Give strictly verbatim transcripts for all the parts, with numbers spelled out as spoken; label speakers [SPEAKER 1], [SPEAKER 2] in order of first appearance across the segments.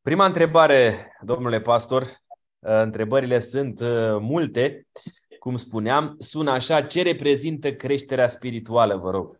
[SPEAKER 1] Prima întrebare, domnule pastor, întrebările sunt multe, cum spuneam, sună așa: ce reprezintă creșterea spirituală, vă rog?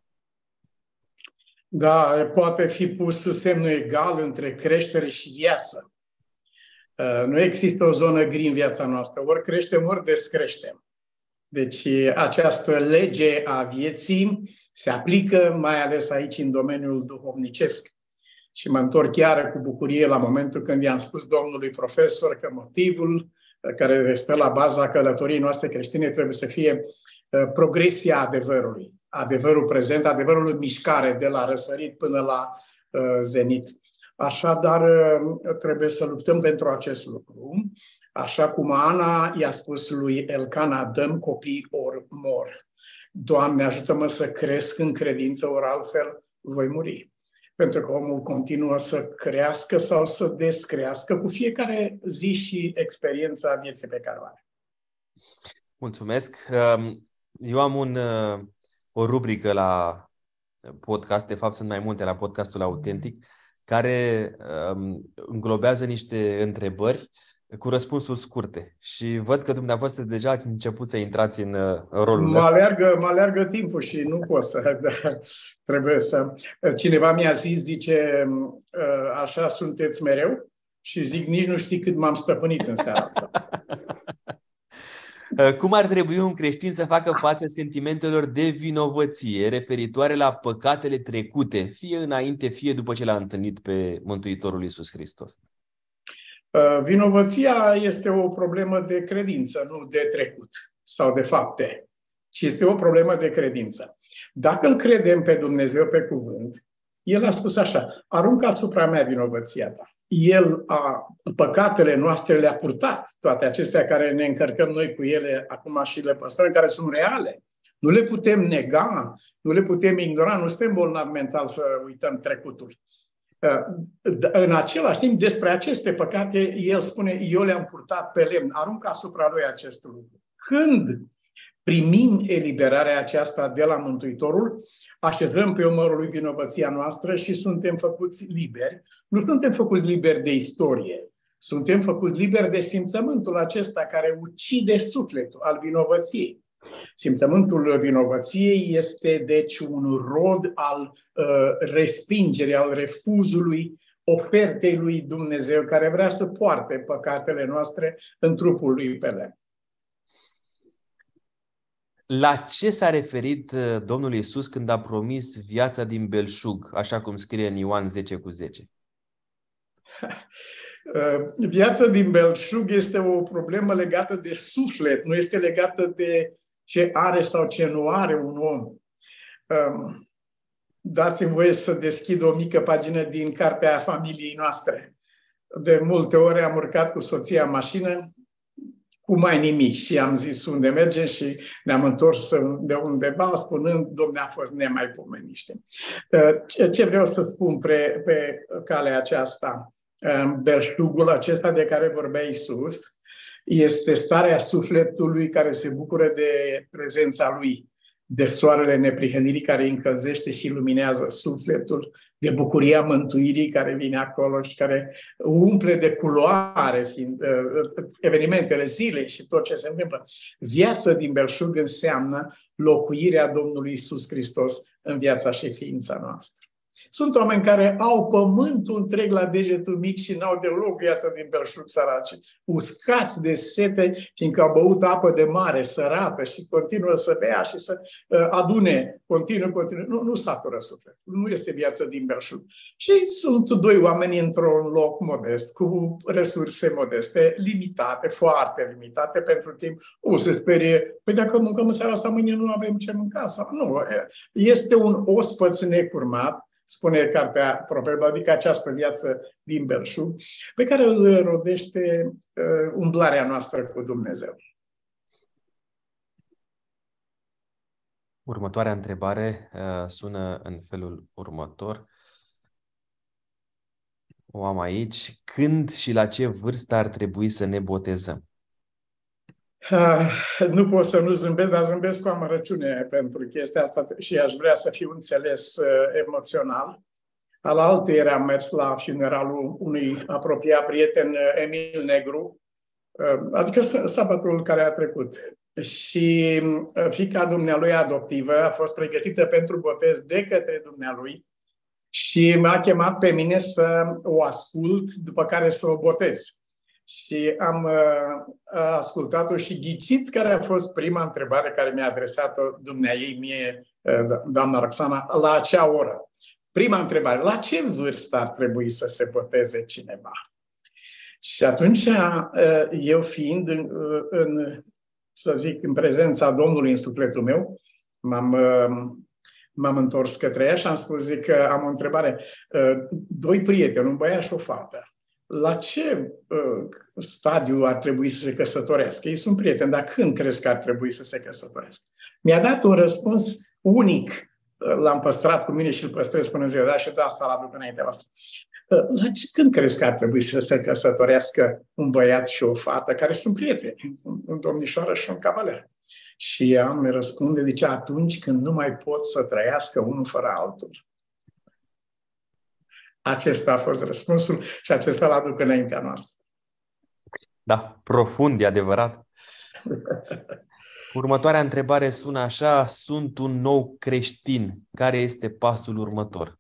[SPEAKER 2] Da, poate fi pus semnul egal între creștere și viață. Nu există o zonă gri în viața noastră, ori creștem, ori descreștem. Deci această lege a vieții se aplică mai ales aici în domeniul duhovnicesc. Și mă întorc chiar cu bucurie la momentul când i-am spus domnului profesor că motivul care stă la baza călătoriei noastre creștine trebuie să fie progresia adevărului. Adevărul prezent, adevărul în mișcare de la răsărit până la uh, zenit. Așadar, trebuie să luptăm pentru acest lucru. Așa cum Ana i-a spus lui Elcana: dăm copii ori mor. Doamne, ajută-mă să cresc în credință, ori altfel voi muri. Pentru că omul continuă să crească sau să descrească cu fiecare zi și experiența vieții pe care o are.
[SPEAKER 1] Mulțumesc. Eu am un, o rubrică la podcast, de fapt sunt mai multe la podcastul Autentic, care înglobează niște întrebări cu răspunsuri scurte. Și văd că dumneavoastră deja ați început să intrați în rolul
[SPEAKER 2] mă
[SPEAKER 1] ăsta.
[SPEAKER 2] Alergă, mă alergă timpul și nu pot să... Da, trebuie să... Cineva mi-a zis, zice, așa sunteți mereu? Și zic, nici nu știi cât m-am stăpânit în seara asta.
[SPEAKER 1] Cum ar trebui un creștin să facă față sentimentelor de vinovăție referitoare la păcatele trecute, fie înainte, fie după ce l-a întâlnit pe Mântuitorul Iisus Hristos?
[SPEAKER 2] Vinovăția este o problemă de credință, nu de trecut sau de fapte, ci este o problemă de credință. Dacă îl credem pe Dumnezeu pe cuvânt, El a spus așa: aruncă asupra mea vinovăția ta. El a, păcatele noastre le-a purtat, toate acestea care ne încărcăm noi cu ele acum și le păstrăm, care sunt reale. Nu le putem nega, nu le putem ignora, nu suntem bolnavi mental să uităm trecutul. În același timp, despre aceste păcate, el spune: eu le-am purtat pe lemn, aruncă asupra lui acest lucru. Când primim eliberarea aceasta de la Mântuitorul, așezăm pe umărul lui vinovăția noastră și suntem făcuți liberi. Nu suntem făcuți liberi de istorie, suntem făcuți liberi de simțământul acesta care ucide sufletul al vinovăției. Simțământul vinovăției este deci un rod al uh, respingerii, al refuzului ofertei lui Dumnezeu, care vrea să poarte păcatele noastre în trupul lui pe lemn.
[SPEAKER 1] La ce s-a referit Domnul Iisus când a promis viața din belșug, așa cum scrie în Ioan zece cu zece?
[SPEAKER 2] Viața din belșug este o problemă legată de suflet, nu este legată de ce are sau ce nu are un om. Dați-mi voie să deschid o mică pagină din cartea familiei noastre. De multe ori am urcat cu soția în mașină cu mai nimic și am zis unde mergem și ne-am întors de undeva spunând: Dom'le, a fost nemaipomeniște. Ce vreau să spun pe, pe calea aceasta? Belșugul acesta de care vorbea Iisus este starea sufletului care se bucură de prezența Lui, de soarele neprihănirii care îi încălzește și luminează sufletul, de bucuria mântuirii care vine acolo și care umple de culoare fiind, evenimentele zilei și tot ce se întâmplă. Viața din belșug înseamnă locuirea Domnului Iisus Hristos în viața și ființa noastră. Sunt oameni care au pământul întreg la degetul mic și n-au deloc viața din belșug, săraci, uscați de sete, fiindcă au băut apă de mare, sărată, și continuă să bea și să uh, adune, continuă, continuă. Nu, nu satură sufletul. Nu este viața din belșug. Și sunt doi oameni într-un loc modest, cu resurse modeste, limitate, foarte limitate pentru timp. O se sperie: păi dacă mâncăm în seara asta, mâine nu avem ce mânca. Sau nu. Este un ospăț necurmat, spune cartea Proverbe, adică această viață din belșug, pe care îl rodește uh, umblarea noastră cu Dumnezeu.
[SPEAKER 1] Următoarea întrebare uh, sună în felul următor. O am aici. Când și la ce vârstă ar trebui să ne botezăm?
[SPEAKER 2] Uh, nu pot să nu zâmbesc, dar zâmbesc cu amărăciune pentru chestia asta și aș vrea să fiu înțeles uh, emoțional. Alaltăieri am mers la funeralul unui apropiat prieten, Emil Negru, adică sabatul care a trecut. Și fiica dumnealui adoptivă a fost pregătită pentru botez de către dumnealui și m-a chemat pe mine să o ascult, după care să o botez. Și am uh, ascultat-o și ghiciți care a fost prima întrebare care mi-a adresat-o dumneaei mie, uh, doamna Roxana, la acea oră. Prima întrebare, la ce vârstă ar trebui să se boteze cineva? Și atunci, uh, eu fiind în, în, să zic, în prezența Domnului în sufletul meu, m-am... Uh, M-am întors către ea și am spus, zic că am o întrebare. Doi prieteni, un băiat și o fată. La ce uh, stadiu ar trebui să se căsătorească? Ei sunt prieteni, dar când crezi că ar trebui să se căsătorească? Mi-a dat un răspuns unic. L-am păstrat cu mine și îl păstrez până ziua de azi și de asta l-aduc înaintea voastră. Uh, la ce, când crezi că ar trebui să se căsătorească un băiat și o fată care sunt prieteni? Un domnișoară și un cavaler. Și ea mi răspunde, zice, atunci când nu mai pot să trăiască unul fără altul. Acesta a fost răspunsul și acesta l-aduc înaintea noastră.
[SPEAKER 1] Da, profund, e adevărat. Următoarea întrebare sună așa, sunt un nou creștin. Care este pasul următor?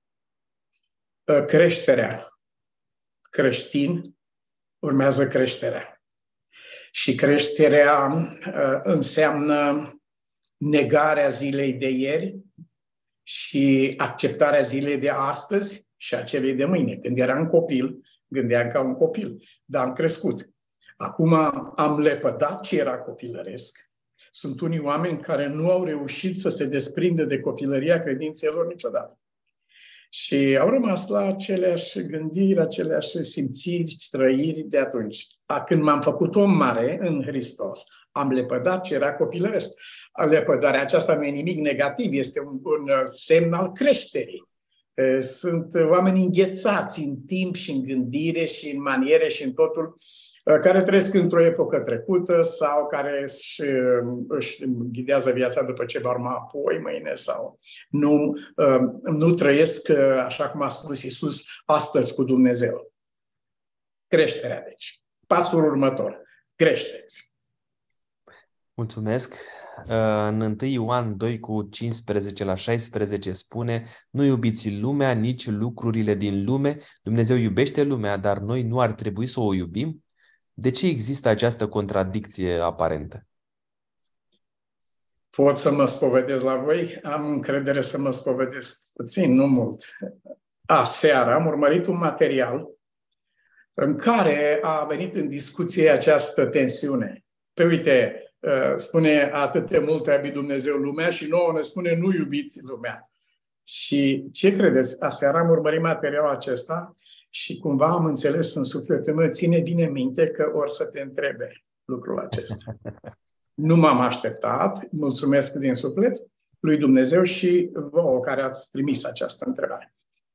[SPEAKER 2] Creșterea. Creștin urmează creșterea. Și creșterea uh, înseamnă negarea zilei de ieri și acceptarea zilei de astăzi și a celei de mâine. Când eram copil, gândeam ca un copil, dar am crescut. Acum am lepădat ce era copilăresc. Sunt unii oameni care nu au reușit să se desprindă de copilăria credințelor niciodată. Și au rămas la aceleași gândiri, aceleași simțiri, trăiri de atunci. A, când m-am făcut om mare în Hristos, am lepădat ce era copilăresc. Lepădarea aceasta nu e nimic negativ, este un, un semn al creșterii. Sunt oameni înghețați în timp și în gândire și în maniere și în totul, care trăiesc într-o epocă trecută sau care își, își ghidează viața după ce va urma apoi mâine sau nu, nu trăiesc, așa cum a spus Iisus, astăzi cu Dumnezeu. Creșterea, deci. Pasul următor. Creșteți.
[SPEAKER 1] Mulțumesc. În întâi Ioan doi cu cincisprezece la șaisprezece spune: nu iubiți lumea, nici lucrurile din lume. Dumnezeu iubește lumea, dar noi nu ar trebui să o iubim. De ce există această contradicție aparentă?
[SPEAKER 2] Pot să mă spovedesc la voi? Am încredere să mă spovedesc puțin, nu mult. Aseară am urmărit un material în care a venit în discuție această tensiune. Pe uite, spune atât de mult a iubit Dumnezeu lumea și nouă ne spune nu iubiți lumea. Și ce credeți? Aseară am urmărit materialul acesta și cumva am înțeles în sufletul meu, ține bine minte că or să te întrebe lucrul acesta. Nu m-am așteptat, mulțumesc din suflet lui Dumnezeu și vouă care ați trimis această întrebare.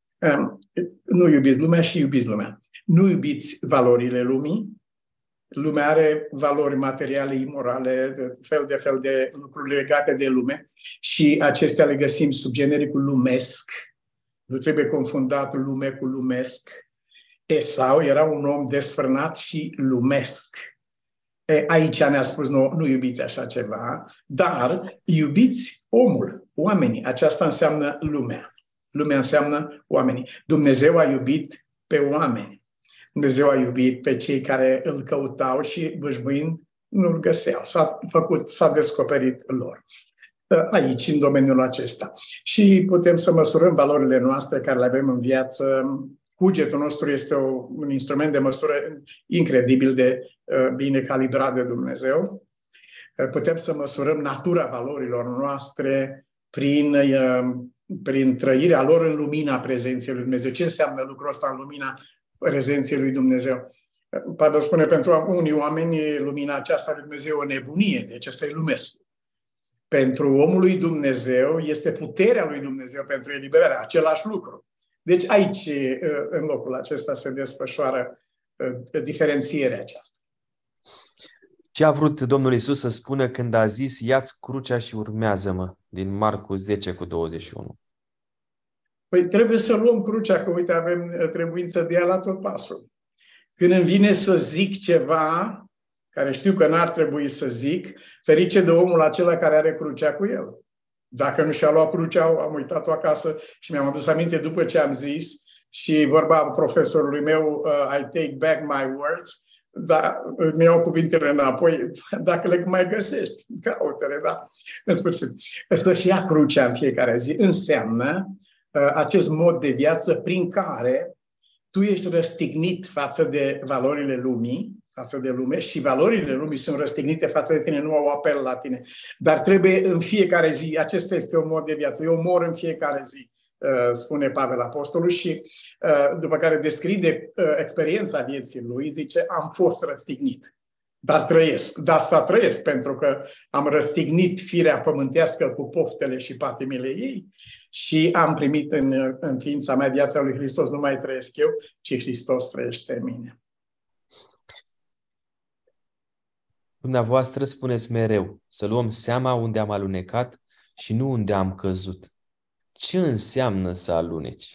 [SPEAKER 2] Nu iubiți lumea și iubiți lumea. Nu iubiți valorile lumii. Lumea are valori materiale, imorale, de fel de fel de lucruri legate de lume și acestea le găsim sub genericul lumesc. Nu trebuie confundat lume cu lumesc. Esau era un om desfrânat și lumesc. E, aici ne-a spus, nu, nu iubiți așa ceva, dar iubiți omul, oamenii. Aceasta înseamnă lumea. Lumea înseamnă oamenii. Dumnezeu a iubit pe oameni. Dumnezeu a iubit pe cei care îl căutau și bâșbâind nu-l găseau. S-a făcut, s-a descoperit lor. Aici, în domeniul acesta. Și putem să măsurăm valorile noastre care le avem în viață. Cugetul nostru este o, un instrument de măsură incredibil de uh, bine calibrat de Dumnezeu. Uh, putem să măsurăm natura valorilor noastre prin, uh, prin trăirea lor în lumina prezenței lui Dumnezeu. Ce înseamnă lucrul ăsta în lumina prezenței lui Dumnezeu? Uh, Pavel spune, pentru unii oameni lumina aceasta lui Dumnezeu e o nebunie, deci asta e lumesc. Pentru omul lui Dumnezeu este puterea lui Dumnezeu pentru eliberare, același lucru. Deci aici, în locul acesta, se desfășoară diferențierea aceasta.
[SPEAKER 1] Ce a vrut Domnul Iisus să spună când a zis ia-ți crucea și urmează-mă, din Marcu zece cu douăzeci și unu?
[SPEAKER 2] Păi trebuie să luăm crucea, că uite, avem trebuință de ea la tot pasul. Când îmi vine să zic ceva, care știu că n-ar trebui să zic, ferice de omul acela care are crucea cu el. Dacă nu și-a luat crucea, am uitat-o acasă și mi-am adus aminte după ce am zis și vorba profesorului meu, uh, I take back my words, dar îmi iau cuvintele înapoi, dacă le mai găsești, caută-le, da? În sfârșit, să-și ia crucea în fiecare zi înseamnă uh, acest mod de viață prin care tu ești răstignit față de valorile lumii, față de lume, și valorile lumii sunt răstignite față de tine, nu au apel la tine. Dar trebuie în fiecare zi, acesta este un mod de viață, eu mor în fiecare zi, spune Pavel Apostolul, și după care descrie experiența vieții lui, zice, am fost răstignit, dar trăiesc. Dar asta trăiesc, pentru că am răstignit firea pământească cu poftele și patimile ei și am primit în, în ființa mea viața lui Hristos. Nu mai trăiesc eu, ci Hristos trăiește în mine.
[SPEAKER 1] Dumneavoastră spuneți mereu să luăm seama unde am alunecat și nu unde am căzut. Ce înseamnă să aluneci?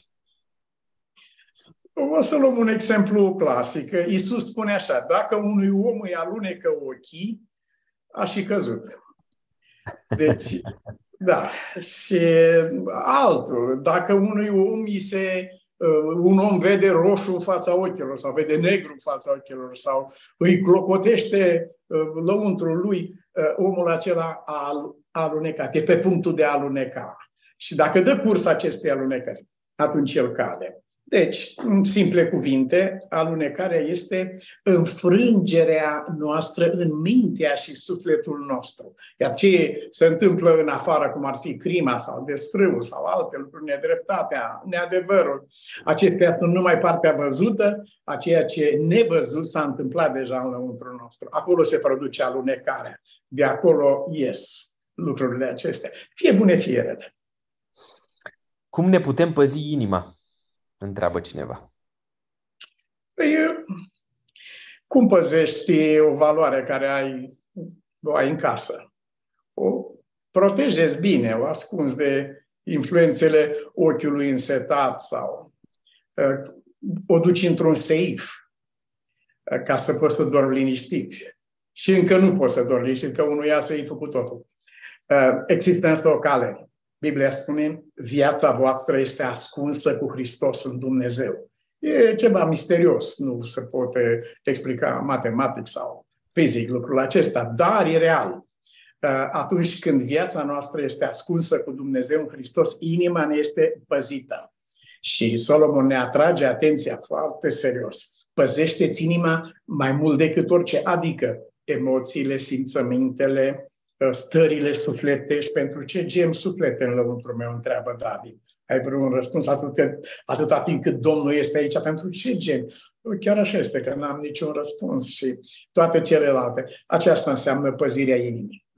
[SPEAKER 2] O să luăm un exemplu clasic. Iisus spune așa, dacă unui om îi alunecă ochii, a și căzut. Deci, da. Și altul, dacă unui om îi se... un om vede roșu în fața ochilor sau vede negru în fața ochilor sau îi clopotește lăuntrul lui, omul acela a alunecat, e pe punctul de a aluneca. Și dacă dă curs acestei alunecări, atunci el cade. Deci, în simple cuvinte, alunecarea este înfrângerea noastră în mintea și sufletul nostru. Iar ce se întâmplă în afară, cum ar fi crima sau desfrâul sau alte lucruri, nedreptatea, neadevărul, acestea sunt numai partea văzută, a ceea ce nevăzut s-a întâmplat deja în lăuntrul nostru. Acolo se produce alunecarea. De acolo ies lucrurile acestea. Fie bune, fie rele.
[SPEAKER 1] Cum ne putem păzi inima? Întreabă cineva.
[SPEAKER 2] Păi, cum păzești o valoare care ai, o ai în casă? O protejezi bine, o ascunzi de influențele ochiului însetat sau uh, o duci într-un seif uh, ca să poți să dormi liniștit. Și încă nu poți să dormi liniștit, că unul ia seiful cu totul. Uh, există însă o cale. Biblia spune, viața voastră este ascunsă cu Hristos în Dumnezeu. E ceva misterios, nu se poate explica matematic sau fizic lucrul acesta, dar e real. Atunci când viața noastră este ascunsă cu Dumnezeu în Hristos, inima ne este păzită. Și Solomon ne atrage atenția foarte serios. Păzește-ți inima mai mult decât orice, adică emoțiile, simțămintele, stările sufletești. Pentru ce gem suflete în lăuntrul meu, întreabă David. Ai vreun răspuns atât, atâta timp cât Domnul este aici? Pentru ce gem? Chiar așa este, că n-am niciun răspuns și toate celelalte. Aceasta înseamnă păzirea inimii.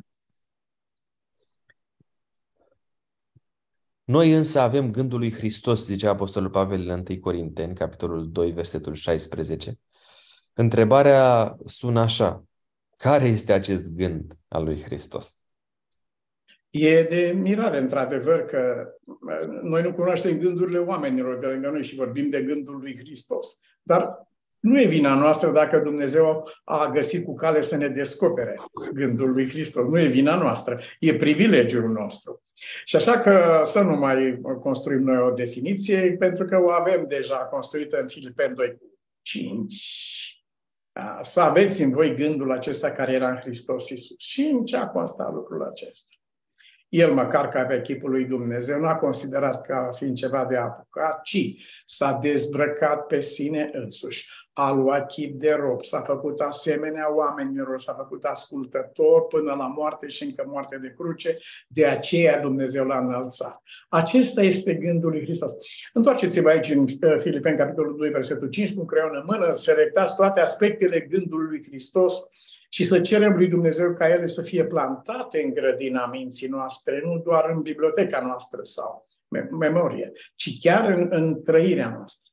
[SPEAKER 1] Noi însă avem gândul lui Hristos, zice Apostolul Pavel în întâi Corinteni, capitolul doi, versetul șaisprezece. Întrebarea sună așa. Care este acest gând al lui Hristos?
[SPEAKER 2] E de mirare, într-adevăr, că noi nu cunoaștem gândurile oamenilor de lângă noi și vorbim de gândul lui Hristos. Dar nu e vina noastră dacă Dumnezeu a găsit cu cale să ne descopere gândul lui Hristos. Nu e vina noastră, e privilegiul nostru. Și așa că să nu mai construim noi o definiție, pentru că o avem deja construită în Filipeni doi cinci. Să aveți în voi gândul acesta care era în Hristos Iisus. Și în ce a constat lucrul acesta? El, măcar că avea chipul lui Dumnezeu, nu a considerat ca fiind ceva de apucat, ci s-a dezbrăcat pe sine însuși. A luat chip de rob, s-a făcut asemenea oamenilor, s-a făcut ascultător până la moarte și încă moarte de cruce, de aceea Dumnezeu l-a înălțat. Acesta este gândul lui Hristos. Întoarceți-vă aici în Filipeni, capitolul doi, versetul cinci, cu creion în mână, selectați toate aspectele gândului lui Hristos și să cerem lui Dumnezeu ca ele să fie plantate în grădina minții noastre, nu doar în biblioteca noastră sau memorie, ci chiar în, în trăirea noastră.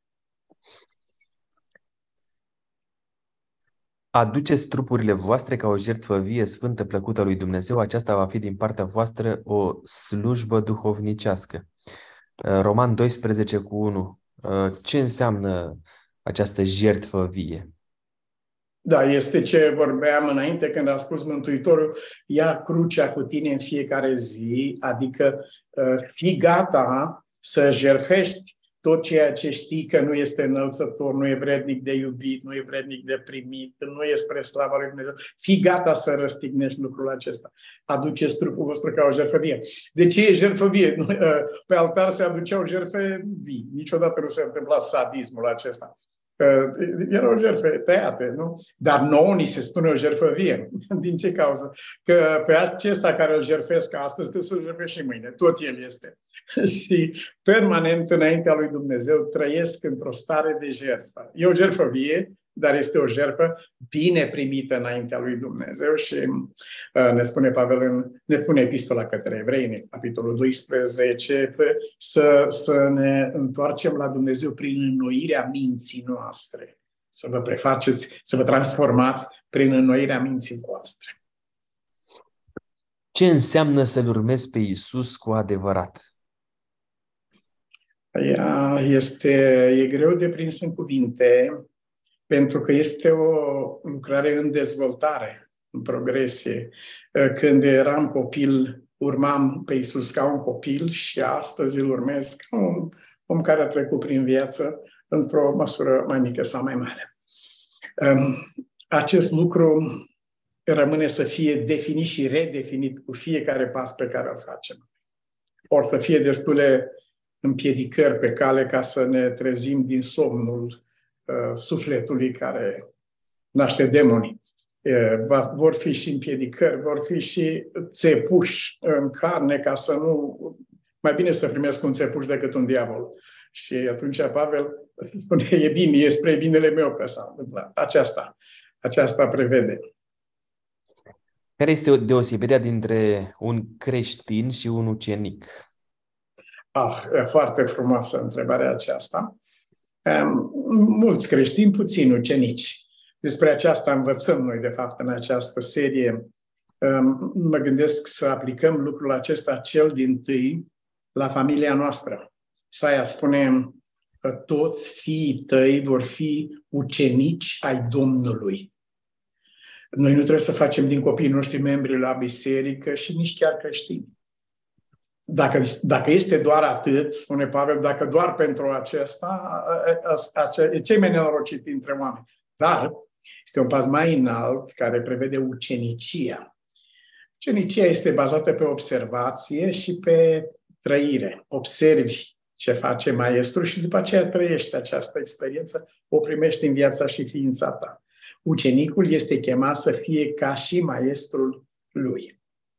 [SPEAKER 1] Aduceți trupurile voastre ca o jertfă vie, sfântă, plăcută lui Dumnezeu. Aceasta va fi din partea voastră o slujbă duhovnicească. Roman doisprezece cu unu. Ce înseamnă această jertfă vie?
[SPEAKER 2] Da, este ce vorbeam înainte când a spus Mântuitorul, ia crucea cu tine în fiecare zi, adică fii gata să jertfești tot ceea ce știi că nu este înălțător, nu e vrednic de iubit, nu e vrednic de primit, nu e spre slava lui Dumnezeu. Fii gata să răstignești lucrul acesta. Aduceți trupul vostru ca o jertfă vie. De ce e jertfă vie? Pe altar se aduceau jertfe vii. Niciodată nu se întâmpla sadismul acesta. Erau jertfe tăiate, nu? Dar nouă ni se spune o jertfă vie. Din ce cauză? Că pe acesta care îl jertfesc astăzi, trebuie să-l jertfesc și mâine. Tot el este. Și permanent înaintea lui Dumnezeu trăiesc într-o stare de jertfă. E o jertfă vie, dar este o jertfă bine primită înaintea lui Dumnezeu și uh, ne spune Pavel, în, ne spune epistola către evrei, în capitolul doisprezece, să, să ne întoarcem la Dumnezeu prin înnoirea minții noastre. Să vă prefaceți, să vă transformați prin înnoirea minții voastre.
[SPEAKER 1] Ce înseamnă să-L urmezi pe Iisus cu adevărat?
[SPEAKER 2] Ea este, e greu de prins în cuvinte, pentru că este o lucrare în dezvoltare, în progresie. Când eram copil, urmam pe Iisus ca un copil și astăzi îl urmez ca un om care a trecut prin viață într-o măsură mai mică sau mai mare. Acest lucru rămâne să fie definit și redefinit cu fiecare pas pe care îl facem. Or să fie destule împiedicări pe cale ca să ne trezim din somnul sufletului care naște demonii. Vor fi și împiedicări, vor fi și țepuși în carne ca să nu... Mai bine să primesc un țepuș decât un diavol. Și atunci Pavel spune, e bine, e spre binele meu că s-a întâmplat. Aceasta, aceasta prevede.
[SPEAKER 1] Care este deosebirea dintre un creștin și un ucenic?
[SPEAKER 2] Ah, e foarte frumoasă întrebarea aceasta. Mulți creștini, puțini ucenici. Despre aceasta învățăm noi, de fapt, în această serie. Mă gândesc să aplicăm lucrul acesta cel dintâi la familia noastră. Isaia spune că toți fiii tăi vor fi ucenici ai Domnului. Noi nu trebuie să facem din copiii noștri membri la biserică și nici chiar creștini. Dacă, dacă este doar atât, spune Pavel, dacă doar pentru acesta, e cei mai nenorocit dintre oameni. Dar este un pas mai înalt care prevede ucenicia. Ucenicia este bazată pe observație și pe trăire. Observi ce face maestru și după aceea trăiești această experiență, o primești în viața și ființa ta. Ucenicul este chemat să fie ca și maestrul lui.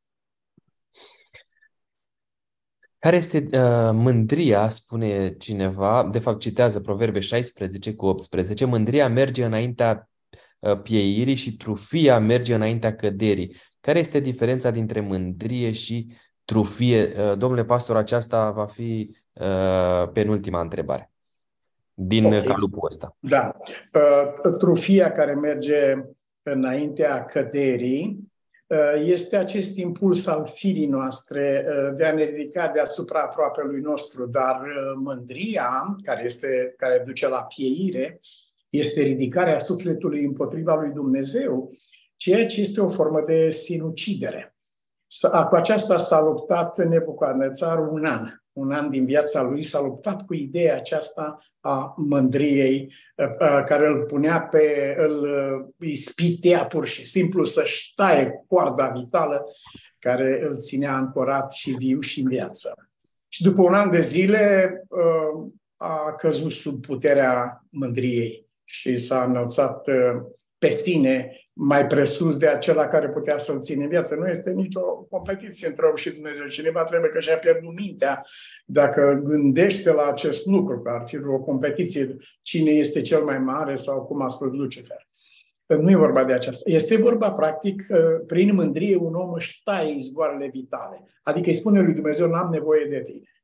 [SPEAKER 1] Care este uh, mândria, spune cineva, de fapt citează Proverbe șaisprezece cu optsprezece, mândria merge înaintea uh, pieirii și trufia merge înaintea căderii. Care este diferența dintre mândrie și trufie? Uh, domnule pastor, aceasta va fi uh, penultima întrebare din okay. calupul ăsta.
[SPEAKER 2] Da. Uh, trufia care merge înaintea căderii este acest impuls al firii noastre de a ne ridica deasupra aproapelui nostru, dar mândria, care, este, care duce la pieire, este ridicarea sufletului împotriva lui Dumnezeu, ceea ce este o formă de sinucidere. Cu aceasta s-a luptat Nebucadnețar un an. Un an din viața lui s-a luptat cu ideea aceasta a mândriei, care îl punea pe, îl ispitea pur și simplu să-și taie coarda vitală care îl ținea ancorat și viu și în viață. Și după un an de zile a căzut sub puterea mândriei și s-a înălțat pe sine mai presus de acela care putea să-l ține în viață. Nu este nicio competiție între om și Dumnezeu. Cineva trebuie că și-a pierdut mintea dacă gândește la acest lucru, că ar fi o competiție cine este cel mai mare sau cum a spus Lucifer. Nu e vorba de aceasta. Este vorba, practic, prin mândrie un om își taie izvoarele vitale. Adică îi spune lui Dumnezeu, n-am nevoie de tine.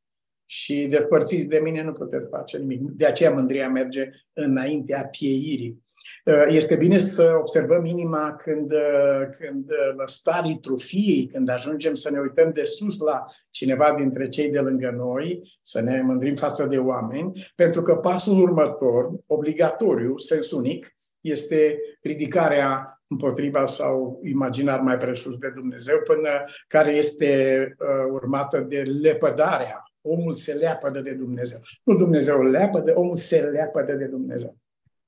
[SPEAKER 2] și despărțiți de mine nu puteți face nimic. De aceea mândria merge înaintea pieirii. Este bine să observăm inima când, când la starii trufiei, când ajungem să ne uităm de sus la cineva dintre cei de lângă noi, să ne mândrim față de oameni, pentru că pasul următor, obligatoriu, sens unic, este ridicarea împotriva sau imaginar mai presus de Dumnezeu, până care este uh, urmată de lepădarea. Omul se leapădă de Dumnezeu. Nu Dumnezeu îl leapădă, omul se leapădă de Dumnezeu.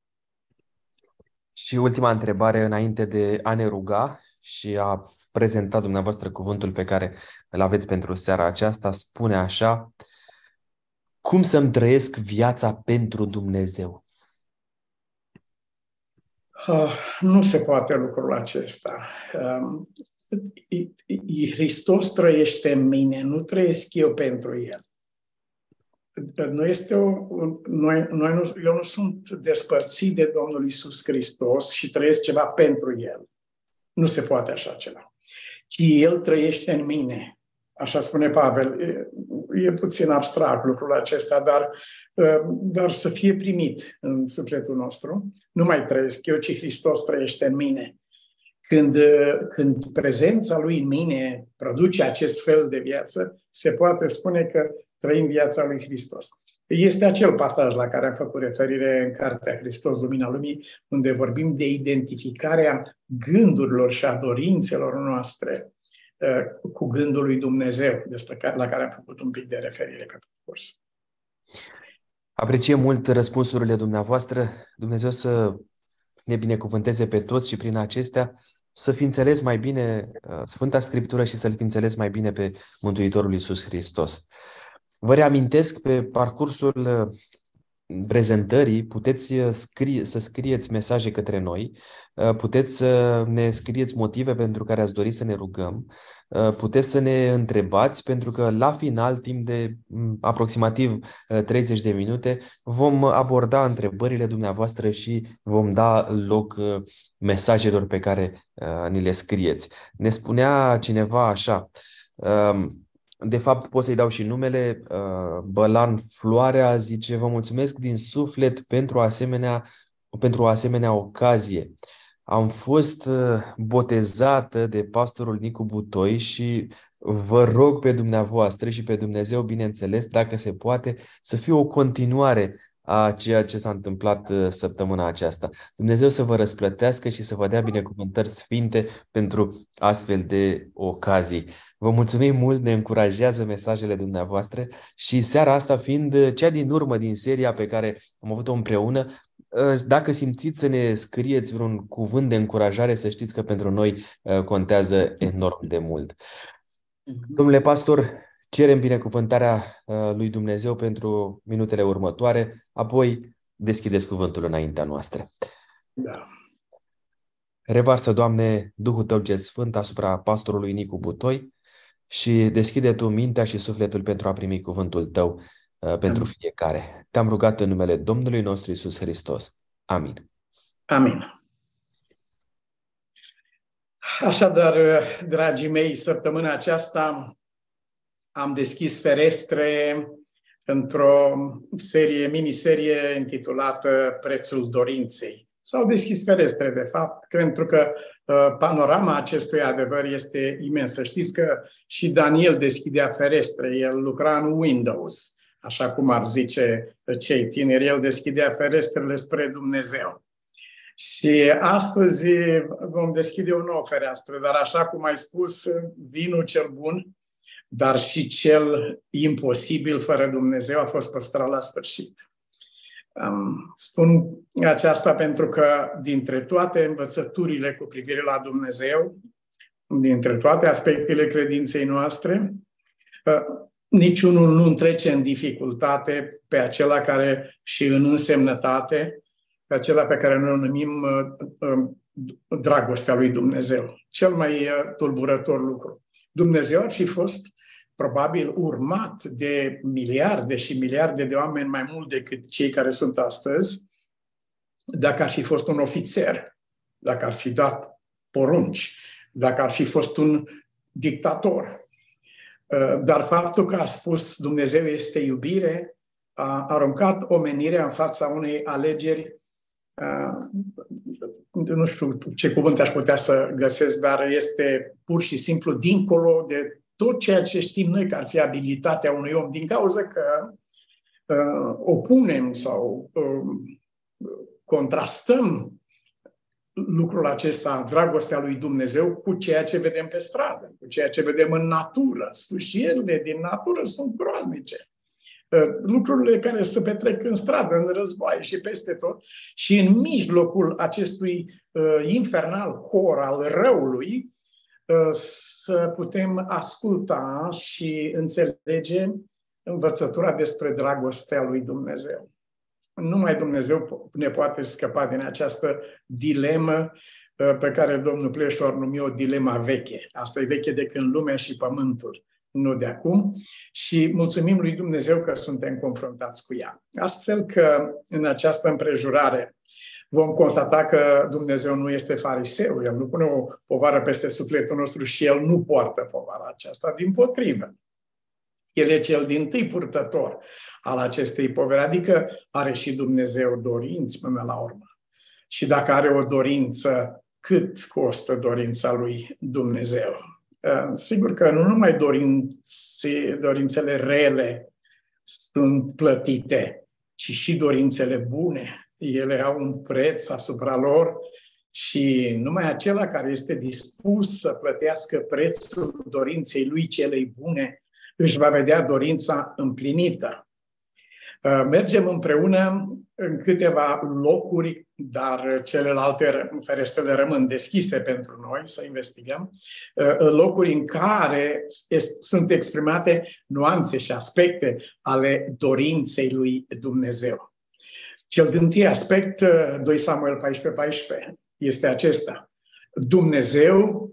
[SPEAKER 1] Și ultima întrebare înainte de a ne ruga și a prezenta dumneavoastră cuvântul pe care îl aveți pentru seara aceasta, spune așa: cum să-mi trăiesc viața pentru Dumnezeu?
[SPEAKER 2] Uh, nu se poate lucrul acesta. Uh, Hristos trăiește în mine, nu trăiesc eu pentru El. Nu este o, noi, noi nu, eu nu sunt despărțit de Domnul Iisus Hristos și trăiesc ceva pentru El. Nu se poate așa ceva. Ci El trăiește în mine. Așa spune Pavel. E, e puțin abstract lucrul acesta, dar, dar să fie primit în sufletul nostru. Nu mai trăiesc eu, ci Hristos trăiește în mine. Când, când prezența Lui în mine produce acest fel de viață, se poate spune că trăim viața lui Hristos. Este acel pasaj la care am făcut referire în Cartea Hristos, Lumina Lumii, unde vorbim de identificarea gândurilor și a dorințelor noastre uh, cu gândul lui Dumnezeu, despre care, la care am făcut un pic de referire pe parcurs.
[SPEAKER 1] Apreciem mult răspunsurile dumneavoastră. Dumnezeu să ne binecuvânteze pe toți și prin acestea să fi înțeles mai bine uh, Sfânta Scriptură și să-L fi înțeles mai bine pe Mântuitorul Iisus Hristos. Vă reamintesc, pe parcursul prezentării puteți scrie, să scrieți mesaje către noi, puteți să ne scrieți motive pentru care ați dori să ne rugăm, puteți să ne întrebați, pentru că la final, timp de aproximativ treizeci de minute, vom aborda întrebările dumneavoastră și vom da loc mesajelor pe care ni le scrieți. Ne spunea cineva așa: de fapt, pot să-i dau și numele. Bălan Floarea zice: vă mulțumesc din suflet pentru, asemenea, pentru o asemenea ocazie. Am fost botezată de pastorul Nicu Butoi și vă rog pe dumneavoastră și pe Dumnezeu, bineînțeles, dacă se poate, să fie o continuare a ceea ce s-a întâmplat săptămâna aceasta. Dumnezeu să vă răsplătească și să vă dea binecuvântări sfinte pentru astfel de ocazii. Vă mulțumim mult, ne încurajează mesajele dumneavoastră și seara asta fiind cea din urmă din seria pe care am avut-o împreună, dacă simțiți să ne scrieți vreun cuvânt de încurajare, să știți că pentru noi contează enorm de mult. Domnule pastor, cerem binecuvântarea lui Dumnezeu pentru minutele următoare, apoi deschideți cuvântul înaintea noastră.
[SPEAKER 2] Da.
[SPEAKER 1] Revarsă, Doamne, Duhul Tău cel Sfânt asupra pastorului Nicu Butoi și deschide Tu mintea și sufletul pentru a primi cuvântul Tău uh, pentru Amin. Fiecare. Te-am rugat în numele Domnului nostru Iisus Hristos. Amin.
[SPEAKER 2] Amin. Așadar, dragii mei, săptămâna aceasta am deschis ferestre într-o serie, miniserie intitulată Prețul Dorinței. S-au deschis ferestre, de fapt, pentru că uh, panorama acestui adevăr este imensă. Știți că și Daniel deschidea ferestre, el lucra în Windows, așa cum ar zice cei tineri, el deschidea ferestrele spre Dumnezeu. Și astăzi vom deschide o nouă fereastră, dar așa cum ai spus, vinul cel bun, dar și cel imposibil fără Dumnezeu a fost păstrat la sfârșit. Spun aceasta pentru că dintre toate învățăturile cu privire la Dumnezeu, dintre toate aspectele credinței noastre, niciunul nu întrece în dificultate pe acela care și în însemnătate, pe acela pe care noi îl numim dragostea lui Dumnezeu. Cel mai tulburător lucru. Dumnezeu ar fi fost probabil urmat de miliarde și miliarde de oameni mai mult decât cei care sunt astăzi, dacă ar fi fost un ofițer, dacă ar fi dat porunci, dacă ar fi fost un dictator. Dar faptul că a spus Dumnezeu este iubire, a aruncat omenirea în fața unei alegeri, nu știu ce cuvânt aș putea să găsesc, dar este pur și simplu dincolo de tot ceea ce știm noi că ar fi abilitatea unui om, din cauza că uh, opunem sau uh, contrastăm lucrul acesta, dragostea lui Dumnezeu, cu ceea ce vedem pe stradă, cu ceea ce vedem în natură. Sfârșirile din natură sunt groaznice. Lucrurile care se petrec în stradă, în război și peste tot. Și în mijlocul acestui uh, infernal cor al răului, uh, să putem asculta și înțelege învățătura despre dragostea lui Dumnezeu. Numai Dumnezeu ne poate scăpa din această dilemă pe care domnul Pleșor numi o dilema veche. Asta e veche de când lumea și pământul, nu de acum. Și mulțumim lui Dumnezeu că suntem confruntați cu ea. Astfel că în această împrejurare vom constata că Dumnezeu nu este fariseu. El nu pune o povară peste sufletul nostru și El nu poartă povara aceasta. Dimpotrivă. El e cel dintâi purtător al acestei poveri, adică are și Dumnezeu dorinți până la urmă. Și dacă are o dorință, cât costă dorința lui Dumnezeu? Sigur că nu numai dorințe, dorințele rele sunt plătite, ci și dorințele bune. Ele au un preț asupra lor și numai acela care este dispus să plătească prețul dorinței lui celei bune își va vedea dorința împlinită. Mergem împreună în câteva locuri, dar celelalte ferestrele rămân deschise pentru noi să investigăm, locuri în care sunt exprimate nuanțe și aspecte ale dorinței lui Dumnezeu. Cel dintâi aspect, doi Samuel paisprezece paisprezece, este acesta. Dumnezeu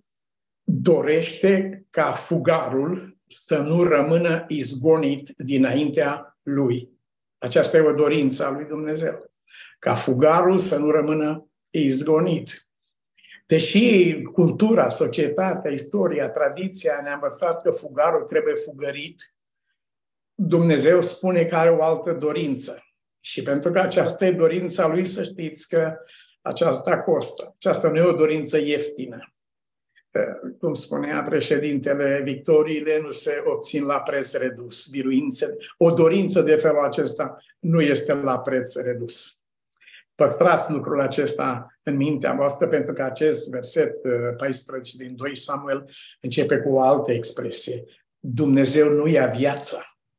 [SPEAKER 2] dorește ca fugarul să nu rămână izgonit dinaintea lui. Aceasta e o dorință a lui Dumnezeu. Ca fugarul să nu rămână izgonit. Deși cultura, societatea, istoria, tradiția ne-a învățat că fugarul trebuie fugărit, Dumnezeu spune că are o altă dorință. Și pentru că aceasta e dorința lui, să știți că aceasta costă. Aceasta nu e o dorință ieftină. Cum spunea președintele, victoriile nu se obțin la preț redus. Biruințe. O dorință de felul acesta nu este la preț redus. Păstrați lucrul acesta în mintea voastră, pentru că acest verset paisprezece din doi Samuel începe cu o altă expresie. Dumnezeu nu ia viața.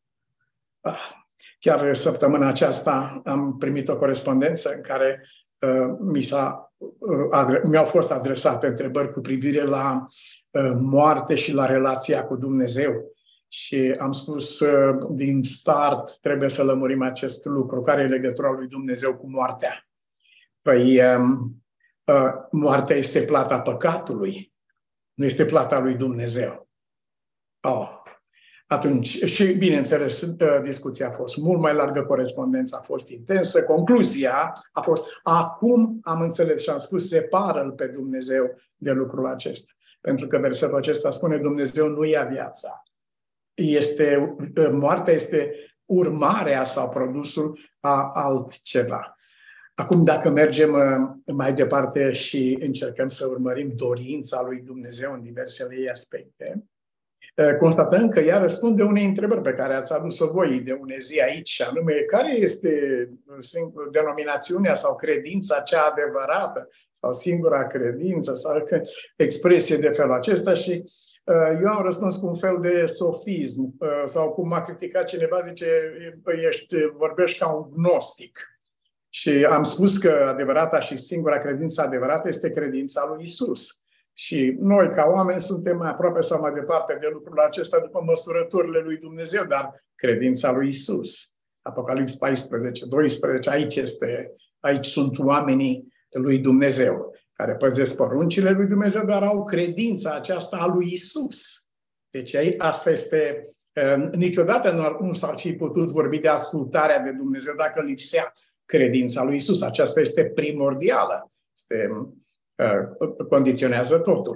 [SPEAKER 2] Chiar săptămâna aceasta am primit o corespondență în care uh, mi s-a mi-au fost adresate întrebări cu privire la uh, moarte și la relația cu Dumnezeu. Și am spus uh, din start trebuie să lămurim acest lucru. Care e legătura lui Dumnezeu cu moartea? Păi um, uh, moartea este plata păcatului, nu este plata lui Dumnezeu. Oh. Atunci, și bineînțeles, discuția a fost mult mai largă, corespondența a fost intensă, concluzia a fost, acum am înțeles și am spus, separă-L pe Dumnezeu de lucrul acesta. Pentru că versetul acesta spune, Dumnezeu nu ia viața. Este, moartea este urmarea sau produsul a altceva. Acum, dacă mergem mai departe și încercăm să urmărim dorința lui Dumnezeu în diversele ei aspecte, constatăm că ea răspunde unei întrebări pe care ați adus-o voi de une zi aici, și anume, care este denominațiunea sau credința cea adevărată sau singura credință sau expresie de felul acesta, și eu am răspuns cu un fel de sofism sau cum m-a criticat cineva, zice, ești, vorbești ca un gnostic. Și am spus că adevărata și singura credință adevărată este credința lui Isus. Și noi, ca oameni, suntem mai aproape sau mai departe de lucrul acesta după măsurăturile lui Dumnezeu, dar credința lui Isus. Apocalipsa paisprezece, doisprezece, aici, este, aici sunt oamenii lui Dumnezeu, care păzesc poruncile lui Dumnezeu, dar au credința aceasta a lui Isus. Deci asta este, niciodată nu s-ar fi putut vorbi de ascultarea de Dumnezeu dacă lipsea credința lui Isus. Aceasta este primordială. Este condiționează totul.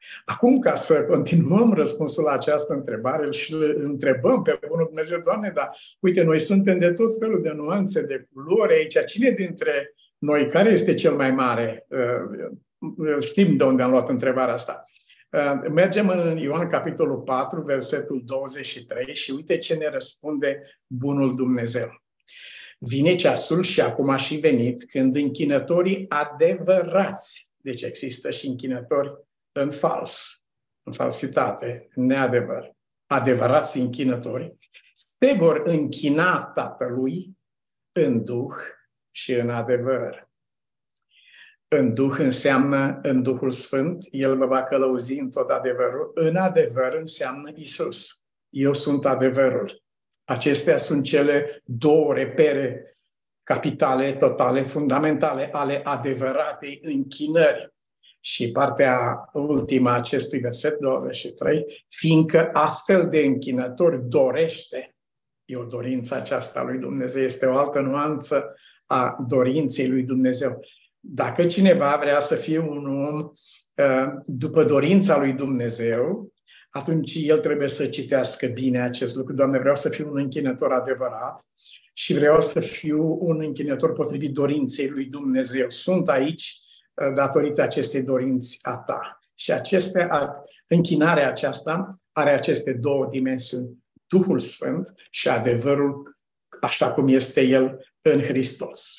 [SPEAKER 2] Acum, ca să continuăm răspunsul la această întrebare și îl întrebăm pe Bunul Dumnezeu, Doamne, dar uite, noi suntem de tot felul de nuanțe, de culori aici. Cine dintre noi, care este cel mai mare? Știm de unde am luat întrebarea asta. Mergem în Ioan, capitolul patru, versetul douăzeci și trei și uite ce ne răspunde Bunul Dumnezeu. Vine ceasul și acum a și venit când închinătorii adevărați, deci există și închinători în fals, în falsitate, în neadevăr, adevărați închinători, se vor închina Tatălui în Duh și în adevăr. În Duh înseamnă în Duhul Sfânt, El vă va călăuzi în tot adevărul. În adevăr înseamnă Iisus. Eu sunt adevărul. Acestea sunt cele două repere capitale, totale, fundamentale ale adevăratei închinări. Și partea ultima acestui verset, douăzeci și trei, fiindcă astfel de închinători dorește, e o dorință aceasta lui Dumnezeu, este o altă nuanță a dorinței lui Dumnezeu. Dacă cineva vrea să fie un om după dorința lui Dumnezeu, atunci el trebuie să citească bine acest lucru. Doamne, vreau să fiu un închinător adevărat și vreau să fiu un închinător potrivit dorinței lui Dumnezeu. Sunt aici datorită acestei dorinți a ta. Și aceste, închinarea aceasta are aceste două dimensiuni. Duhul Sfânt și adevărul așa cum este El în Hristos.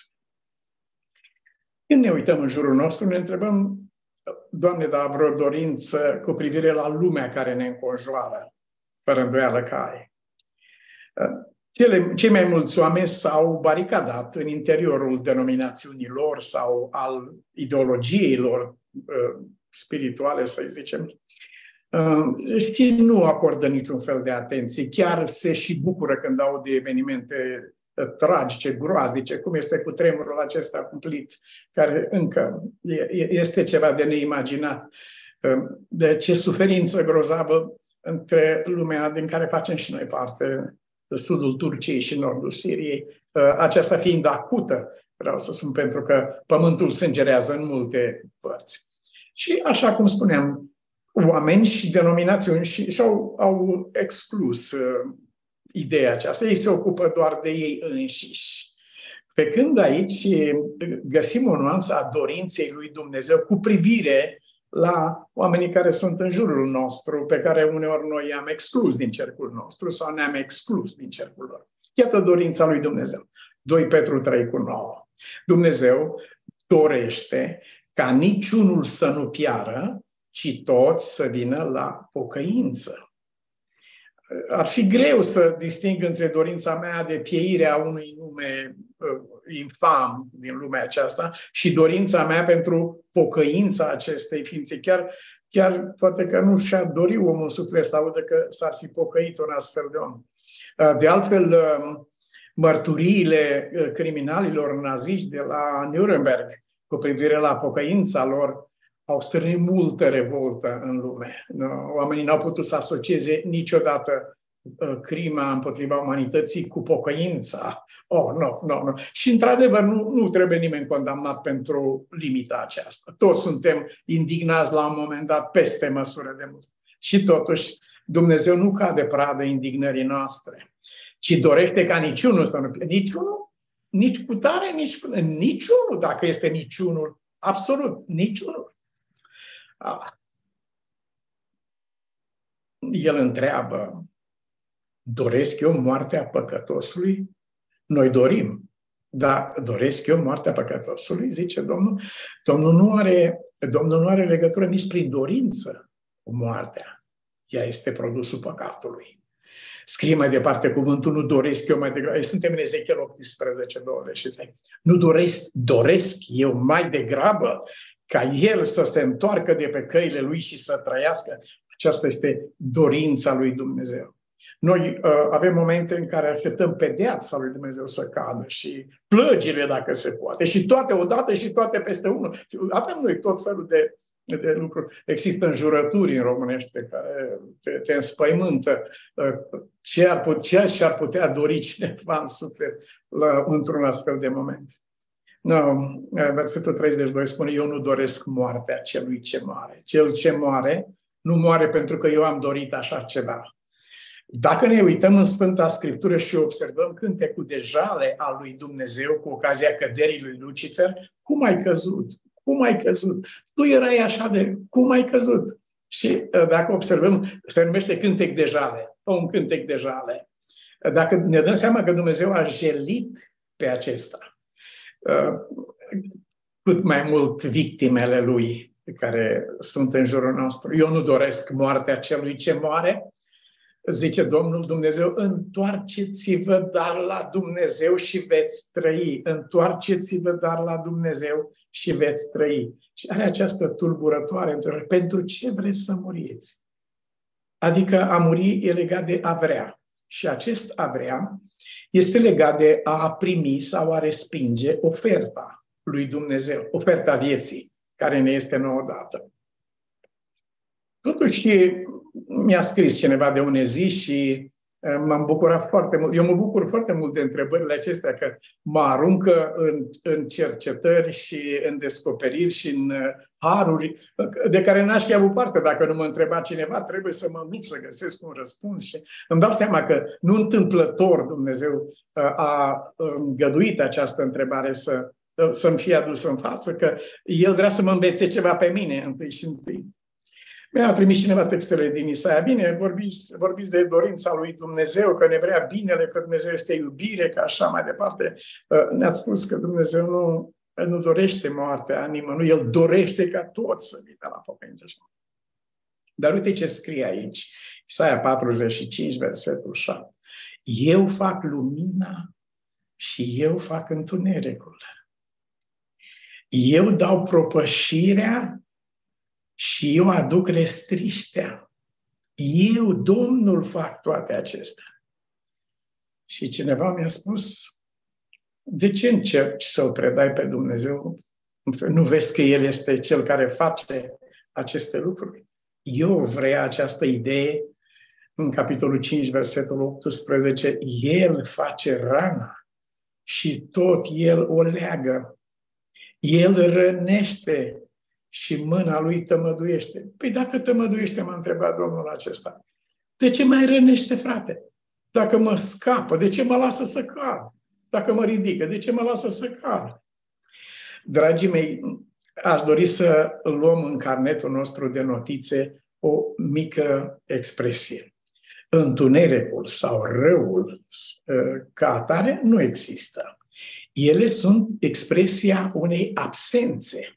[SPEAKER 2] Când ne uităm în jurul nostru, ne întrebăm, Doamne, dar vreo dorință cu privire la lumea care ne înconjoară, fără îndoială că ai. Cele, cei mai mulți oameni s-au baricadat în interiorul denominațiunilor sau al ideologiei lor uh, spirituale, să zicem, uh, și nu acordă niciun fel de atenție. Chiar se și bucură când au de evenimente uh, tragice, groaznice, cum este cu tremurul acesta cumplit, care încă este ceva de neimaginat. Uh, de ce suferință grozavă între lumea din care facem și noi parte, sudul Turciei și nordul Siriei, aceasta fiind acută, vreau să spun, pentru că pământul sângerează în multe părți. Și așa cum spuneam, oameni și denominațiuni și, și-au au exclus uh, ideea aceasta. Ei se ocupă doar de ei înșiși. Pe când aici găsim o nuanță a dorinței lui Dumnezeu cu privire la oamenii care sunt în jurul nostru, pe care uneori noi i-am exclus din cercul nostru sau ne-am exclus din cercul lor. Iată dorința lui Dumnezeu. doi Petru trei cu nouă. Dumnezeu dorește ca niciunul să nu piară, ci toți să vină la pocăință. Ar fi greu să disting între dorința mea de pieire a unui nume uh, infam din lumea aceasta și dorința mea pentru pocăința acestei ființe. Chiar, chiar poate că nu și-a dori omul în suflet să audă că s-ar fi pocăit un astfel de om. Uh, de altfel, uh, mărturiile uh, criminalilor naziști de la Nuremberg cu privire la pocăința lor au stârnit multă revoltă în lume. Oamenii n-au putut să asocieze niciodată crima împotriva umanității cu pocăința. Oh, nu, nu, nu. Și, într-adevăr, nu, nu trebuie nimeni condamnat pentru limita aceasta. Toți suntem indignați la un moment dat peste măsură de mult. Și, totuși, Dumnezeu nu cade pradă indignării noastre, ci dorește ca niciunul să nu pierde. Niciunul, nici cu tare, nici cu... Niciunul, dacă este niciunul, absolut, niciunul. Ah. El întreabă, doresc eu moartea păcătosului? Noi dorim, dar doresc eu moartea păcătosului? Zice Domnul. Domnul nu are, Domnul nu are legătură nici prin dorință cu moartea. Ea este produsul păcatului. Scrie mai departe cuvântul, nu doresc eu mai degrabă. Suntem în Ezechiel optsprezece, douăzeci și trei. Nu doresc, doresc eu mai degrabă ca el să se întoarcă de pe căile lui și să trăiască. Aceasta este dorința lui Dumnezeu. Noi uh, avem momente în care așteptăm pedeapsa lui Dumnezeu să cadă și plăgile, dacă se poate, și toate odată și toate peste unul. Avem noi tot felul de, de lucruri. Există înjurături în românește care te, te înspăimântă. Uh, ce, ar putea, ce și-ar putea dori cineva în suflet la, într-un astfel de moment. No, versetul treizeci și doi spune, eu nu doresc moartea celui ce moare. Cel ce moare nu moare pentru că eu am dorit așa ceva. Dacă ne uităm în Sfânta Scriptură și observăm cântecul de jale al lui Dumnezeu cu ocazia căderii lui Lucifer, cum ai căzut? Cum ai căzut? Tu erai așa de... Cum ai căzut? Și dacă observăm, se numește cântec de jale, un cântec de jale. Dacă ne dăm seama că Dumnezeu a jelit pe acesta, cât mai mult victimele lui care sunt în jurul nostru. Eu nu doresc moartea celui ce moare, zice Domnul Dumnezeu, întoarceți-vă dar la Dumnezeu și veți trăi. Întoarceți-vă dar la Dumnezeu și veți trăi. Și are această tulburătoare întrebare. Pentru ce vreți să muriți? Adică a muri e legat de a vrea. Și acest a vrea este legat de a primi sau a respinge oferta lui Dumnezeu, oferta vieții, care ne este nouă dată. Totuși, mi-a scris cineva de une zi și m-am bucurat foarte mult. Eu mă bucur foarte mult de întrebările acestea, că mă aruncă în, în cercetări și în descoperiri și în haruri de care n-aș fi avut parte. Dacă nu mă întreba cineva, trebuie să mă lupt să găsesc un răspuns. Și îmi dau seama că nu întâmplător Dumnezeu a îngăduit această întrebare să, să-mi fie adusă în față, că El vrea să mă învețe ceva pe mine întâi și întâi. Mi-a trimis cineva textele din Isaia. Bine, vorbiți, vorbiți de dorința lui Dumnezeu, că ne vrea binele, că Dumnezeu este iubire, că așa mai departe. Ne-ați spus că Dumnezeu nu, nu dorește moartea nimănui, El dorește ca toți să vină la pocăință. Dar uite ce scrie aici. Isaia patruzeci și cinci, versetul șapte. Eu fac lumina și eu fac întunericul. Eu dau propășirea și eu aduc restriștea. Eu, Domnul, fac toate acestea. Și cineva mi-a spus, de ce încerci să-L predai pe Dumnezeu? Nu vezi că El este Cel care face aceste lucruri? Eu vreau această idee în capitolul cinci, versetul optsprezece. El face rana și tot El o leagă. El rănește și mâna lui tămăduiește. Păi dacă tămăduiește, m-a întrebat Domnul acesta, de ce mai rănește, frate? Dacă mă scapă, de ce mă lasă să cad? Dacă mă ridică, de ce mă lasă să cad? Dragii mei, aș dori să luăm în carnetul nostru de notițe o mică expresie. Întunericul sau răul ca atare nu există. Ele sunt expresia unei absențe.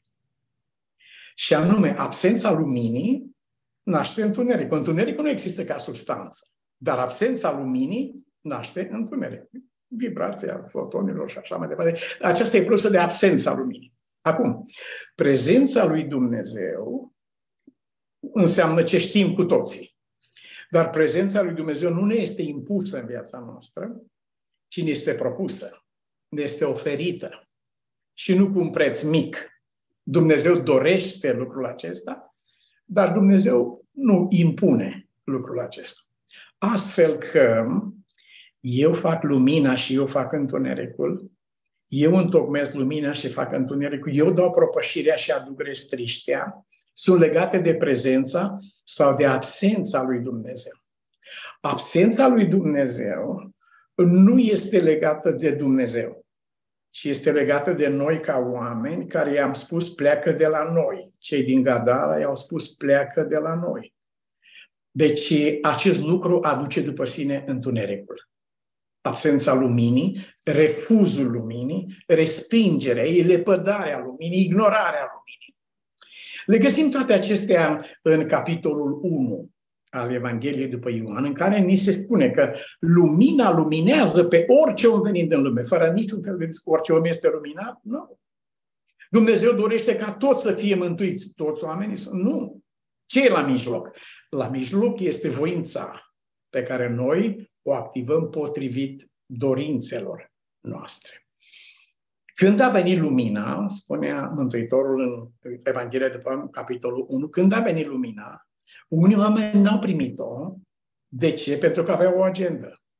[SPEAKER 2] Și anume, absența luminii naște întuneric. Întunericul nu există ca substanță, dar absența luminii naște întuneric. Vibrația fotonilor și așa mai departe. Aceasta e produsă de absența luminii. Acum, prezența lui Dumnezeu înseamnă ce știm cu toții. Dar prezența lui Dumnezeu nu ne este impusă în viața noastră, ci ne este propusă, ne este oferită. Și nu cu un preț mic. Dumnezeu dorește lucrul acesta, dar Dumnezeu nu impune lucrul acesta. Astfel că eu fac lumina și eu fac întunericul, eu întocmesc lumina și fac întunericul, eu dau propășirea și aduc restriștea, sunt legate de prezența sau de absența lui Dumnezeu. Absența lui Dumnezeu nu este legată de Dumnezeu, ci este legată de noi ca oameni care i-am spus pleacă de la noi. Cei din Gadara i-au spus pleacă de la noi. Deci acest lucru aduce după sine întunericul. Absența luminii, refuzul luminii, respingerea, lepădarea luminii, ignorarea luminii. Le găsim toate acestea în capitolul unu al Evangheliei după Ioan, în care ni se spune că lumina luminează pe orice om venind în lume, fără niciun fel de risc. Orice om este luminat? Nu. Dumnezeu dorește ca toți să fie mântuiți. Toți oamenii sunt? Nu. Ce e la mijloc? La mijloc este voința pe care noi o activăm potrivit dorințelor noastre. Când a venit lumina, spunea Mântuitorul în Evanghelia după capitolul unu, când a venit lumina, unii oameni n-au primit-o. De ce? Pentru că aveau o agendă.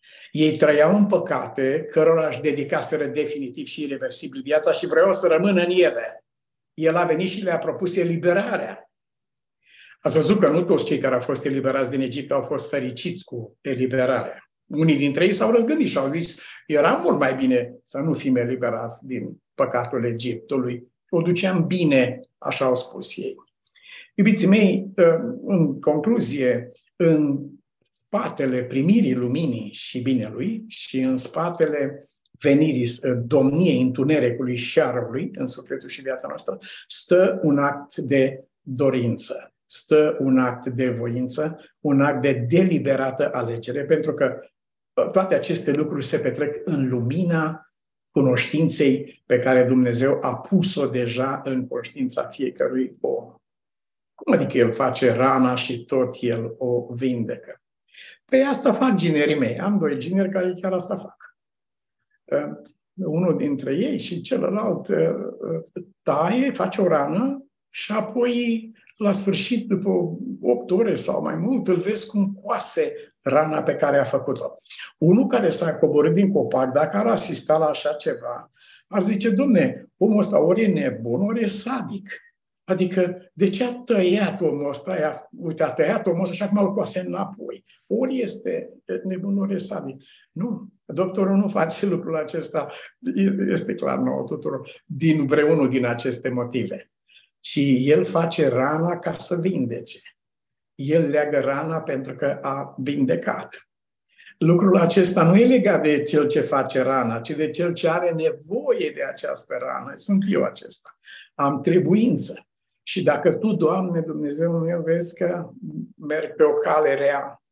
[SPEAKER 2] Ei trăiau în păcate, cărora își dedicaseră definitiv și irreversibil viața și vreau să rămână în ele. El a venit și le-a propus eliberarea. Ați văzut că nu toți cei care au fost eliberați din Egipt au fost fericiți cu eliberarea. Unii dintre ei s-au răzgândit și au zis, era mult mai bine să nu fim eliberați din păcatul Egiptului. O duceam bine, așa au spus ei. Iubiții mei, în concluzie, în spatele primirii luminii și binelui și în spatele venirii domniei întunericului și a răului în sufletul și viața noastră, stă un act de dorință, stă un act de voință, un act de deliberată alegere, pentru că toate aceste lucruri se petrec în lumina cunoștinței pe care Dumnezeu a pus-o deja în conștiința fiecărui om. Cum adică El face rana și tot El o vindecă? Pe asta fac ginerii mei. Am doi gineri care chiar asta fac. Uh, unul dintre ei și celălalt uh, taie, face o rană și apoi, la sfârșit, după opt ore sau mai mult, îl vezi cum coase rana pe care a făcut-o. Unul care s-a coborât din copac, dacă ar asista la așa ceva, ar zice, domne, omul ăsta ori e nebun, ori e sadic. Adică, de ce a tăiat omul ăsta? Ia, uite, a tăiat omul ăsta și acum îl coase înapoi. Ori este nebun, ori e sadic. Nu, doctorul nu face lucrul acesta, este clar nouă tuturor, din vreunul din aceste motive. Ci el face rana ca să vindece. El leagă rana pentru că a vindecat. Lucrul acesta nu e legat de cel ce face rana, ci de cel ce are nevoie de această rană. Sunt eu acesta. Am trebuință. Și dacă Tu, Doamne, Dumnezeu meu, vezi că merg pe o cale rea,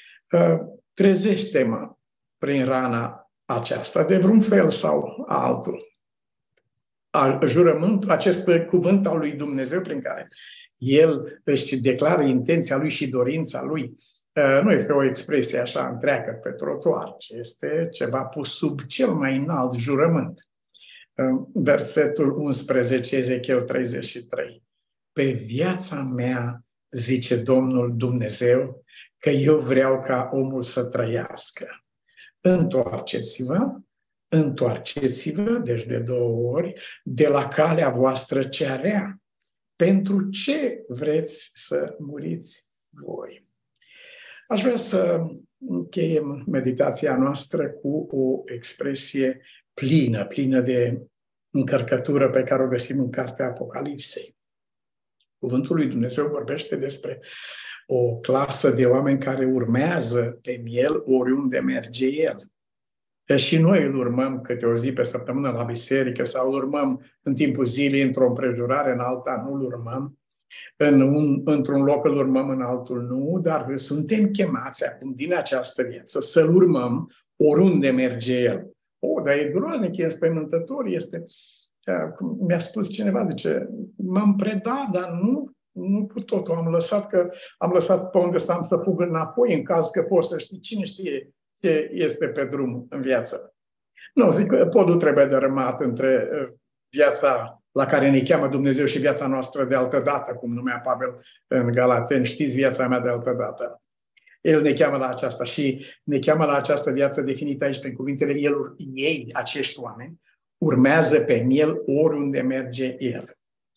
[SPEAKER 2] trezește-mă prin rana aceasta, de vreun fel sau altul. Jurământ, acest cuvânt al lui Dumnezeu prin care El își declară intenția Lui și dorința Lui, nu este o expresie așa întreagă pe trotuar, ci este ceva pus sub cel mai înalt jurământ. Versetul unsprezece, Ezechiel treizeci și trei. Pe viața mea, zice Domnul Dumnezeu, că eu vreau ca omul să trăiască. Întoarceți-vă, întoarceți-vă, deci de două ori, de la calea voastră cea rea. Pentru ce vreți să muriți voi? Aș vrea să încheiem meditația noastră cu o expresie plină, plină de încărcătură pe care o găsim în cartea Apocalipsei. Cuvântul lui Dumnezeu vorbește despre o clasă de oameni care urmează pe miel oriunde merge el. Și noi îl urmăm câte o zi pe săptămână la biserică sau îl urmăm în timpul zilei într-o împrejurare, în alta nu îl urmăm. În un, într-un loc îl urmăm, în altul nu, dar suntem chemați acum din această viață să-l urmăm oriunde merge el. O, dar e groaznic, e înspăimântător, este... Mi-a spus cineva, zice, m-am predat, dar nu, nu cu totul. Am lăsat, că, am lăsat pe unde să am să fug înapoi în caz că pot să știi. Cine știe ce este pe drum în viață? Nu, zic că podul trebuie dărâmat între viața la care ne cheamă Dumnezeu și viața noastră de altă dată, cum numea Pavel în Galateni, știți viața mea de altă dată. El ne cheamă la aceasta și ne cheamă la această viață definită aici prin cuvintele el, ei, acești oameni, urmează pe el oriunde merge el.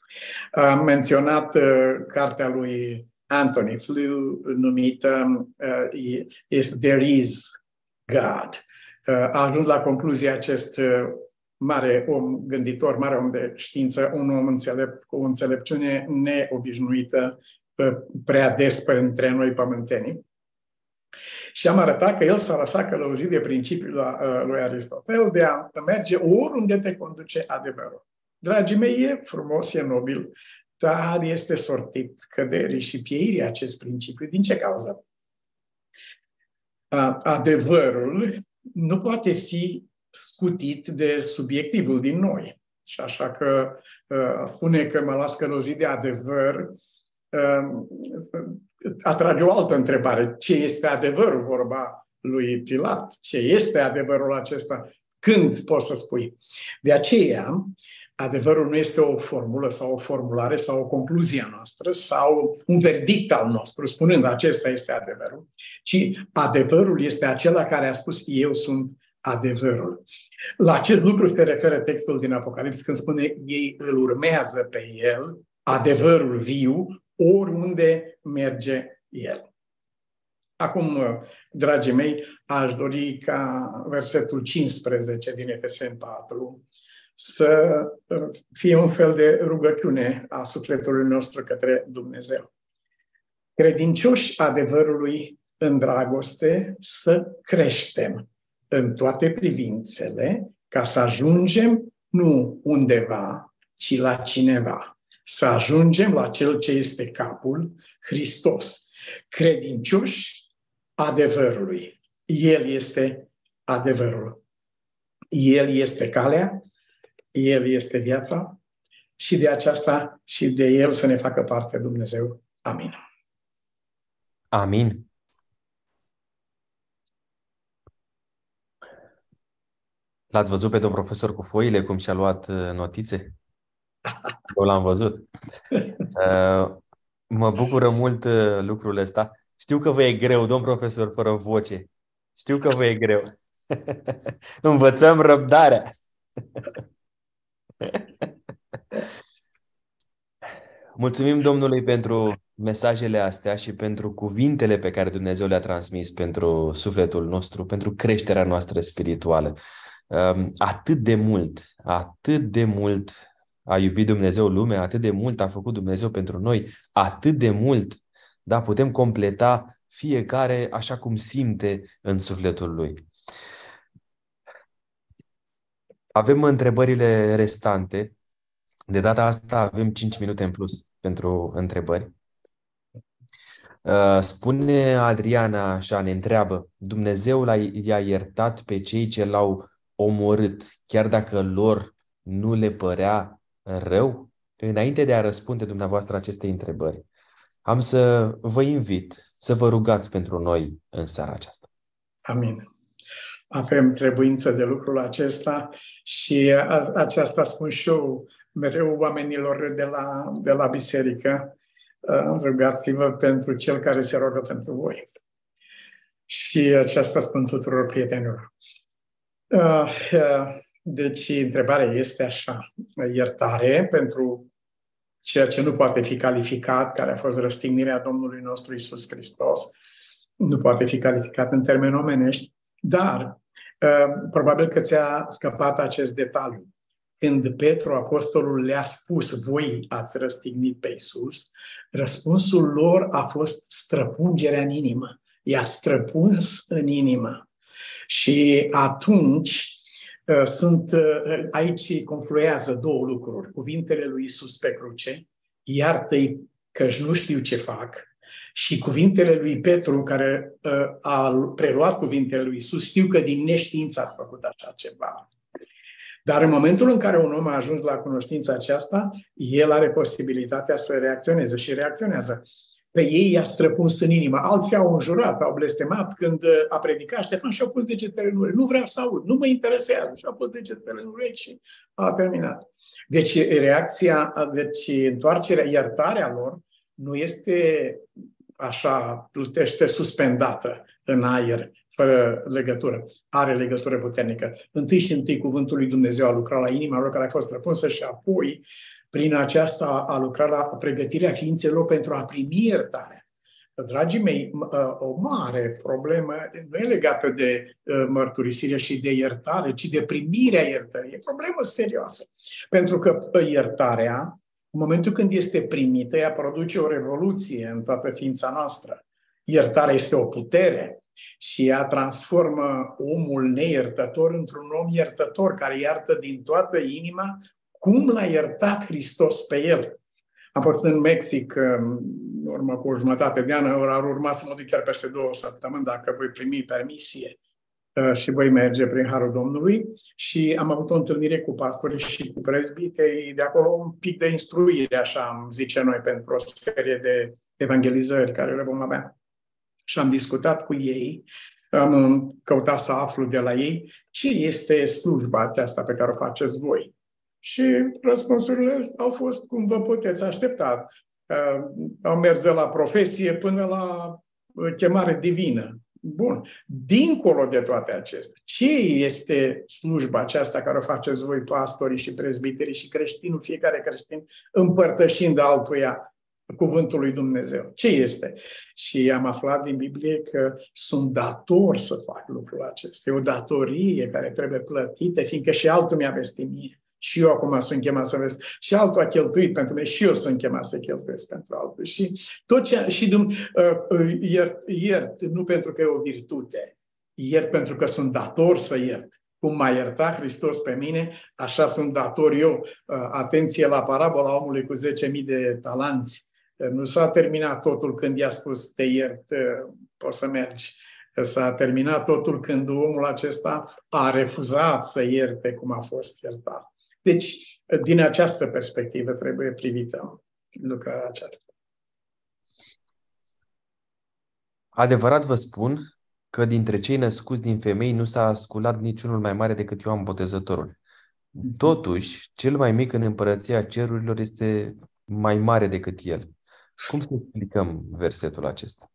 [SPEAKER 2] Am menționat uh, cartea lui Anthony Flew numită uh, There is God. Uh, a ajuns la concluzie acest uh, mare om gânditor, mare om de știință, un om înțelept cu o înțelepciune neobișnuită uh, prea des între noi pământenii. Și am arătat că el s-a lăsat călăuzit de principiul lui Aristotel de a merge oriunde te conduce adevărul. Dragii mei, e frumos, e nobil, dar este sortit căderii și pieirii acest principiu. Din ce cauză? Adevărul nu poate fi scutit de subiectivul din noi. Și așa că spune că mă las călăuzit de adevăr, atrage o altă întrebare. Ce este adevărul, vorba lui Pilat? Ce este adevărul acesta? Când poți să spui? De aceea, Adevărul nu este o formulă sau o formulare sau o concluzie a noastră sau un verdict al nostru, spunând acesta este adevărul, ci adevărul este acela care a spus eu sunt adevărul. La acest lucru se referă textul din Apocalips când spune ei îl urmează pe el, adevărul viu, oriunde merge el. Acum, dragii mei, aș dori ca versetul cincisprezece din Efeseni patru să fie un fel de rugăciune a sufletului nostru către Dumnezeu. Credincioși adevărului în dragoste să creștem în toate privințele ca să ajungem nu undeva, ci la cineva. Să ajungem la Cel ce este capul, Hristos. Credincioși adevărului. El este adevărul. El este calea, El este viața și de aceasta și de El să ne facă parte Dumnezeu. Amin.
[SPEAKER 1] Amin. L-ați văzut pe domn profesor cu foile cum și-a luat notițe? Eu l-am văzut. Mă bucură mult lucrul ăsta. Știu că vă e greu, domn profesor, fără voce. Știu că vă e greu. Învățăm răbdarea. Mulțumim Domnului pentru mesajele astea și pentru cuvintele pe care Dumnezeu le-a transmis pentru sufletul nostru, pentru creșterea noastră spirituală. Atât de mult, atât de mult a iubit Dumnezeu lumea, atât de mult a făcut Dumnezeu pentru noi, atât de mult, da, putem completa fiecare așa cum simte în sufletul lui. Avem întrebările restante. De data asta avem cinci minute în plus pentru întrebări. Spune Adriana așa, ne întreabă, Dumnezeu i-a iertat pe cei ce l-au omorât, chiar dacă lor nu le părea rău? Înainte de a răspunde dumneavoastră aceste întrebări, am să vă invit să vă rugați pentru noi în seara aceasta.
[SPEAKER 2] Amin. Avem trebuință de lucrul acesta și aceasta spun și eu mereu oamenilor de la, de la biserică. Rugați-vă pentru cel care se roagă pentru voi. Și aceasta spun tuturor prietenilor. Deci, întrebarea este așa. Iertare pentru ceea ce nu poate fi calificat, care a fost răstignirea Domnului nostru Iisus Hristos, nu poate fi calificat în termeni omenești, dar probabil că ți-a scăpat acest detaliu. Când Petru, apostolul, le-a spus, voi ați răstignit pe Iisus, răspunsul lor a fost străpungerea în inimă. I-a străpuns în inimă. Și atunci sunt, aici confluează două lucruri. Cuvintele lui Iisus pe cruce, iartă-i că-și nu știu ce fac, și cuvintele lui Petru, care a preluat cuvintele lui Iisus, știu că din neștiință ați făcut așa ceva. Dar în momentul în care un om a ajuns la cunoștința aceasta, el are posibilitatea să reacționeze și reacționează. Pe ei i-a străpuns în inimă. Alții au înjurat, au blestemat când a predicat Ștefan și au pus degetele în urechi. Nu vreau să aud, nu mă interesează. Și au pus degetele în urechi și a terminat. Deci reacția, deci întoarcerea, iertarea lor nu este așa, plutește suspendată în aer, fără legătură. Are legătură puternică. Întâi și întâi cuvântul lui Dumnezeu a lucrat la inima lor care a fost răpunsă și apoi, prin aceasta, a lucrat la pregătirea ființelor pentru a primi iertare. Dragii mei, o mare problemă nu e legată de mărturisire și de iertare, ci de primirea iertării. E o problemă serioasă. Pentru că iertarea, în momentul când este primită, ea produce o revoluție în toată ființa noastră. Iertarea este o putere și ea transformă omul neiertător într-un om iertător, care iartă din toată inima cum l-a iertat Hristos pe el. Am fost în Mexic în urmă cu o jumătate de an, ar urma să mă duc chiar peste două săptămâni dacă voi primi permisie și voi merge prin Harul Domnului. Și am avut o întâlnire cu pastorii și cu prezbiterii de acolo, un pic de instruire, așa am zice noi, pentru o serie de evangelizări care le vom avea. Și am discutat cu ei, am căutat să aflu de la ei ce este slujba aceasta pe care o faceți voi. Și răspunsurile au fost cum vă puteți aștepta. Au mers de la profesie până la chemare divină. Bun. Dincolo de toate acestea, ce este slujba aceasta care o faceți voi, pastorii și prezbiterii și creștinul, fiecare creștin, împărtășind altuia cuvântul lui Dumnezeu? Ce este? Și am aflat din Biblie că sunt dator să fac lucrul acesta. E o datorie care trebuie plătită, fiindcă și altul mi-a vestit mie. Și eu acum sunt chemat să vezi. Și altul a cheltuit pentru mine și eu sunt chemat să cheltuiesc pentru altul. Și tot ce, și uh, iert, iert, nu pentru că e o virtute, iert pentru că sunt dator să iert. Cum m-a iertat Hristos pe mine, așa sunt dator eu. Uh, atenție la parabola omului cu zece mii de talanți. Uh, nu s-a terminat totul când i-a spus te iert, uh, poți să mergi. S-a terminat totul când omul acesta a refuzat să ierte cum a fost iertat. Deci, din această perspectivă trebuie privită lucrarea aceasta.
[SPEAKER 1] Adevărat vă spun că dintre cei născuți din femei nu s-a sculat niciunul mai mare decât Ioan Botezătorul. Totuși, cel mai mic în împărăția cerurilor este mai mare decât el. Cum să explicăm versetul acesta?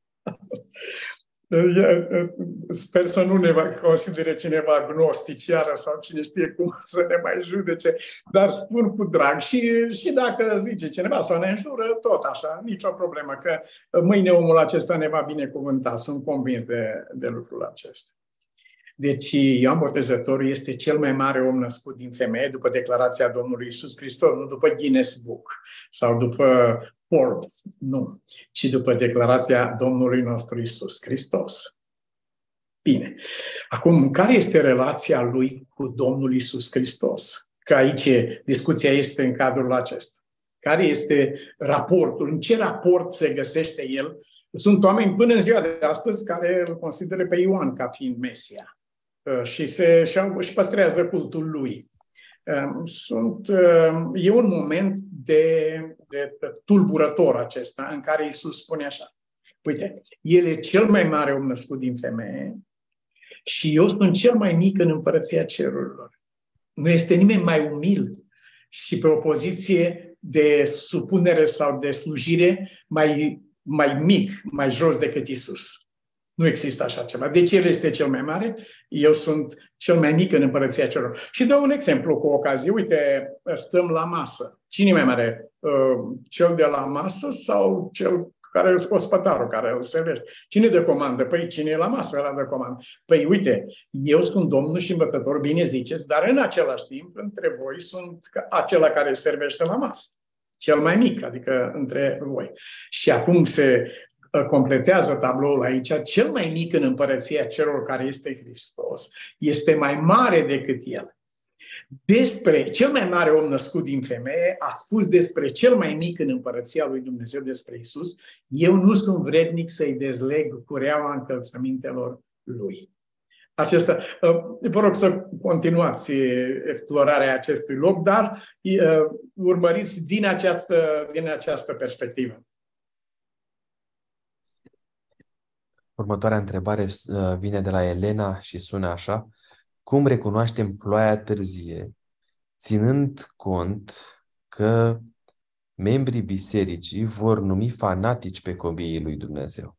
[SPEAKER 2] Sper să nu ne va considere cineva gnostici iară sau cine știe cum să ne mai judece, dar spun cu drag și, și dacă zice cineva sau ne înjură, tot așa, nicio problemă, că mâine omul acesta ne va binecuvânta, sunt convins de, de lucrul acesta. Deci Ioan Botezătorul este cel mai mare om născut din femeie după declarația Domnului Iisus Hristos, nu după Guinness Book sau după Forbes, nu, ci după declarația Domnului nostru Iisus Hristos. Bine. Acum, care este relația lui cu Domnul Iisus Hristos? Că aici discuția este în cadrul acesta. Care este raportul? În ce raport se găsește el? Sunt oameni până în ziua de astăzi care îl consideră pe Ioan ca fiind Mesia și se și păstrează cultul lui. Sunt, e un moment de, de tulburător acesta în care Iisus spune așa: uite, el e cel mai mare om născut din femeie și eu sunt cel mai mic în împărăția cerurilor. Nu este nimeni mai umil și pe o poziție de supunere sau de slujire mai, mai mic, mai jos decât Iisus. Nu există așa ceva. Deci el este cel mai mare, eu sunt cel mai mic în împărăția cerurilor. Și dau un exemplu cu ocazie. Uite, stăm la masă. Cine e mai mare? Cel de la masă sau cel care e ospătarul, care îl servește? Cine dă comandă? Păi cine e la masă, ăla dă comandă. Păi uite, eu sunt Domnul și învățător, bine ziceți, dar în același timp, între voi sunt acela care servește la masă. Cel mai mic, adică între voi. Și acum se completează tabloul aici, cel mai mic în împărăția celor care este Hristos este mai mare decât el. Despre cel mai mare om născut din femeie a spus despre cel mai mic în împărăția lui Dumnezeu, despre Iisus: eu nu sunt vrednic să-i dezleg cureaua încălțămintelor lui. Acesta, vă rog să continuați explorarea acestui loc, dar urmăriți din această, din această perspectivă.
[SPEAKER 1] Următoarea întrebare vine de la Elena și sună așa: cum recunoaștem ploaia târzie, ținând cont că membrii bisericii vor numi fanatici pe copiii lui Dumnezeu?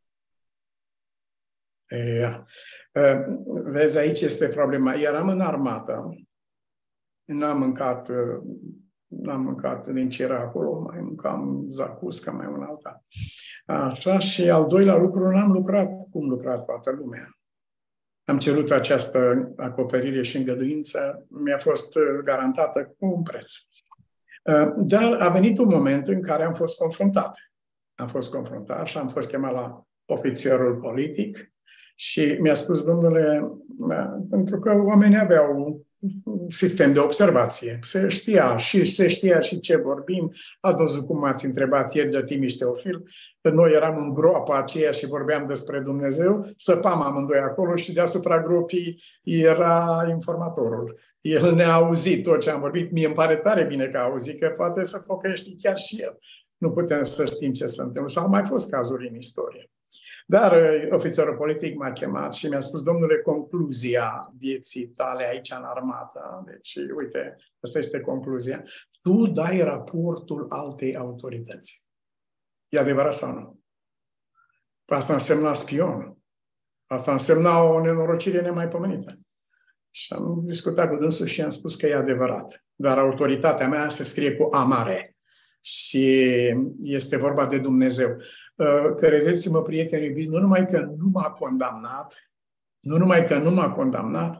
[SPEAKER 2] Yeah. Vezi, aici este problema. Eram în armată, n-am mâncat, n-am mâncat din ce era acolo, mai mâncam zacusca, mai un alta. Așa, și al doilea lucru, n-am lucrat cum lucra toată lumea. Am cerut această acoperire și îngăduință, mi-a fost garantată cu un preț. Dar a venit un moment în care am fost confruntat. Am fost confruntat și am fost chemat la ofițerul politic și mi-a spus: domnule, pentru că oamenii aveau un sistem de observație, se știa și se știa și ce vorbim. Ați văzut cum m-ați întrebat ieri de Timiș Teofil, că noi eram în groapa aceea și vorbeam despre Dumnezeu, săpam amândoi acolo și deasupra gropii era informatorul. El ne-a auzit tot ce am vorbit, mie îmi pare tare bine că a auzit, că poate să pocăiești chiar și el. Nu putem să știm ce se întâmplă. Sau au mai fost cazuri în istorie. Dar ofițerul politic m-a chemat și mi-a spus: domnule, concluzia vieții tale aici în armată, deci uite, asta este concluzia, tu dai raportul altei autorități. E adevărat sau nu? Asta însemna spion. Asta însemna o nenorocire nemaipomenită. Și am discutat cu dânsul și am spus că e adevărat. Dar autoritatea mea se scrie cu A mare. Și este vorba de Dumnezeu. Credeți-mă, prieteni iubiți, nu numai că nu m-a condamnat, nu numai că nu m-a condamnat,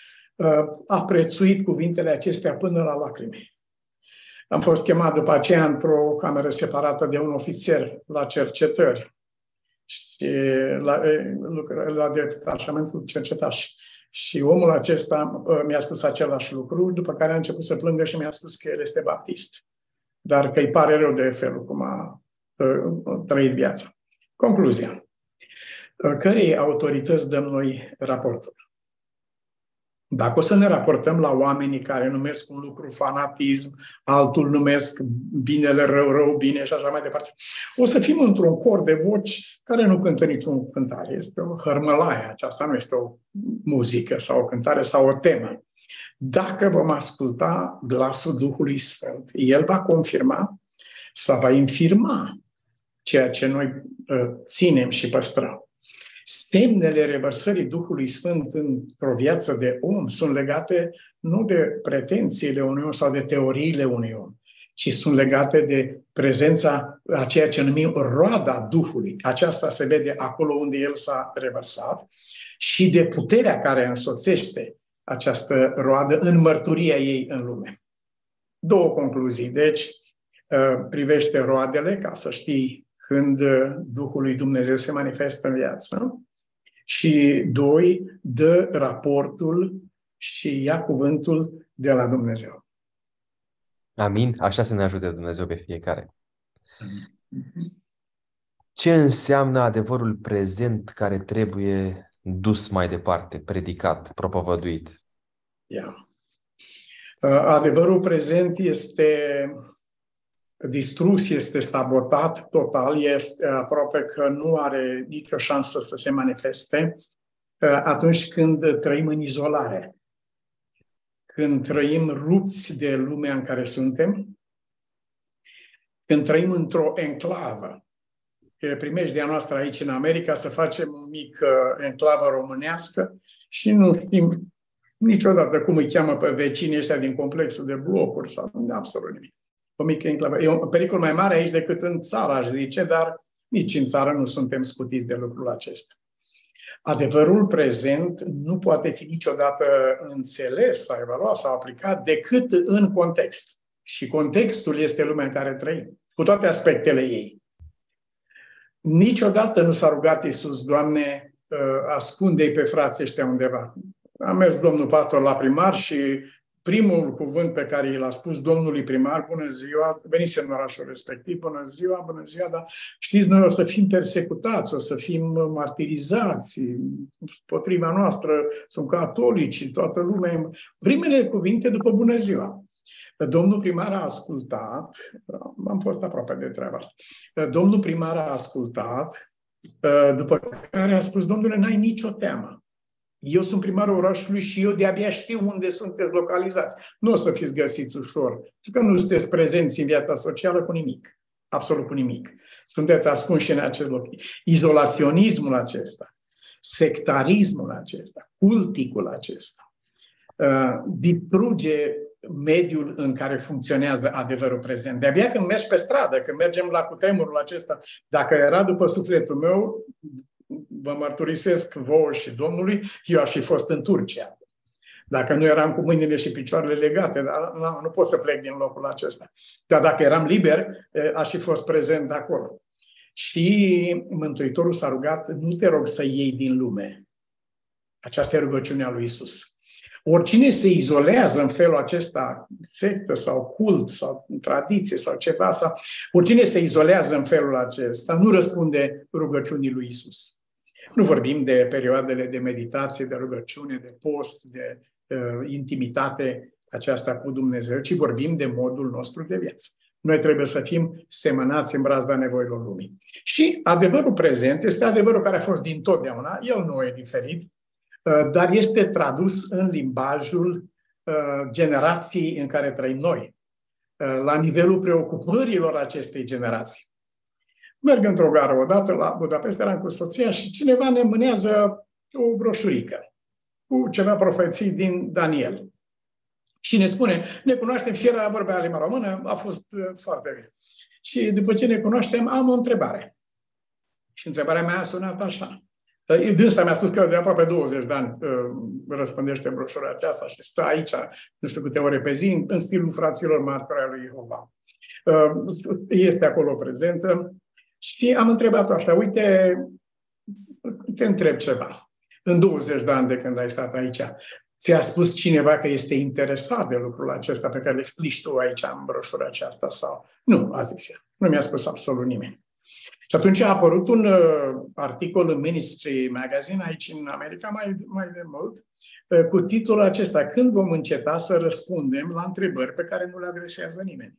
[SPEAKER 2] a prețuit cuvintele acestea până la lacrime. Am fost chemat după aceea într-o cameră separată de un ofițer la cercetări și la, la detașamentul cercetași. Și omul acesta mi-a spus același lucru, după care a început să plângă și mi-a spus că el este baptist. Dar că îi pare rău de felul cum a uh, trăit viața. Concluzia. Uh, cărei autorități dăm noi raportul? Dacă o să ne raportăm la oamenii care numesc un lucru fanatism, altul numesc binele rău, rău, bine și așa mai departe, o să fim într-un cor de voci care nu cântă niciun cântare. Este o hărmălaie. Aceasta nu este o muzică sau o cântare sau o temă. Dacă vom asculta glasul Duhului Sfânt, El va confirma sau va infirma ceea ce noi uh, ținem și păstrăm. Semnele revărsării Duhului Sfânt într-o viață de om sunt legate nu de pretențiile unui om sau de teoriile unui om, ci sunt legate de prezența a ceea ce numim roada Duhului. Aceasta se vede acolo unde El s-a revărsat și de puterea care însoțește această roadă în mărturia ei în lume. Două concluzii. Deci, privește roadele, ca să știi când Duhul lui Dumnezeu se manifestă în viață. Și doi, dă raportul și ia cuvântul de la Dumnezeu.
[SPEAKER 1] Amin. Așa să ne ajute Dumnezeu pe fiecare. Ce înseamnă adevărul prezent care trebuie dus mai departe, predicat, propovăduit?
[SPEAKER 2] Yeah. Adevărul prezent este distrus, este sabotat total, este aproape că nu are nicio șansă să se manifeste atunci când trăim în izolare. Când trăim rupți de lumea în care suntem, când trăim într-o enclavă. Primejdea noastră aici în America să facem o mică enclavă românească și nu știm niciodată cum îi cheamă pe vecinii ăștia din complexul de blocuri sau absolut nimic. O mică enclavă. E un pericol mai mare aici decât în țară, aș zice, dar nici în țară nu suntem scutiți de lucrul acesta. Adevărul prezent nu poate fi niciodată înțeles sau evaluat sau aplicat decât în context. Și contextul este lumea în care trăim, cu toate aspectele ei. Niciodată nu s-a rugat Iisus: Doamne, ascunde-i pe frații ăștia undeva. A mers domnul pastor la primar și primul cuvânt pe care l-a spus domnului primar: bună ziua, venise în orașul respectiv, bună ziua, bună ziua, dar știți, noi o să fim persecutați, o să fim martirizați, potriva noastră sunt catolici, toată lumea. Primele cuvinte după bună ziua. Domnul primar a ascultat, am fost aproape de treaba asta, domnul primar a ascultat, după care a spus: domnule, n-ai nicio teamă. Eu sunt primarul orașului și eu de-abia știu unde sunteți localizați. Nu o să fiți găsiți ușor, pentru că nu sunteți prezenți în viața socială cu nimic. Absolut cu nimic. Sunteți ascunși în acest loc. Izolaționismul acesta, sectarismul acesta, culticul acesta, uh, distruge mediul în care funcționează adevărul prezent. De-abia când mergi pe stradă, când mergem la cutremurul acesta, dacă era după sufletul meu, vă mărturisesc vouă și Domnului, eu aș fi fost în Turcia. Dacă nu eram cu mâinile și picioarele legate, dar nu, nu pot să plec din locul acesta. Dar dacă eram liber, aș fi fost prezent de acolo. Și Mântuitorul s-a rugat: nu te rog să iei din lume. Aceasta e rugăciunea lui Iisus. Oricine se izolează în felul acesta, sectă sau cult sau tradiție sau ceva, sau oricine se izolează în felul acesta, nu răspunde rugăciunii lui Iisus. Nu vorbim de perioadele de meditație, de rugăciune, de post, de uh, intimitate aceasta cu Dumnezeu, ci vorbim de modul nostru de viață. Noi trebuie să fim semănați în brazda nevoilor lumii. Și adevărul prezent este adevărul care a fost dintotdeauna, el nu e diferit, dar este tradus în limbajul generației în care trăim noi, la nivelul preocupărilor acestei generații. Merg într-o gară odată la Budapesta, eram cu soția și cineva ne mânează o broșurică cu ceva profeții din Daniel. Și ne spune, ne cunoaștem și era vorba limba română, a fost foarte bine. Și după ce ne cunoaștem, am o întrebare. Și întrebarea mea a sunat așa. Dânsa mi-a spus că de aproape douăzeci de ani răspândește broșura aceasta și stă aici, nu știu câte ore pe zi, în stilul fraților martori ai lui Jehova. Este acolo prezentă. Și am întrebat-o așa, uite, te întreb ceva. În douăzeci de ani de când ai stat aici, ți-a spus cineva că este interesat de lucrul acesta pe care îl explici tu aici în broșura aceasta? Sau nu, a zis ea. Nu mi-a spus absolut nimeni. Și atunci a apărut un uh, articol în Ministry Magazine, aici în America, mai, mai de mult, uh, cu titlul acesta, când vom înceta să răspundem la întrebări pe care nu le adresează nimeni.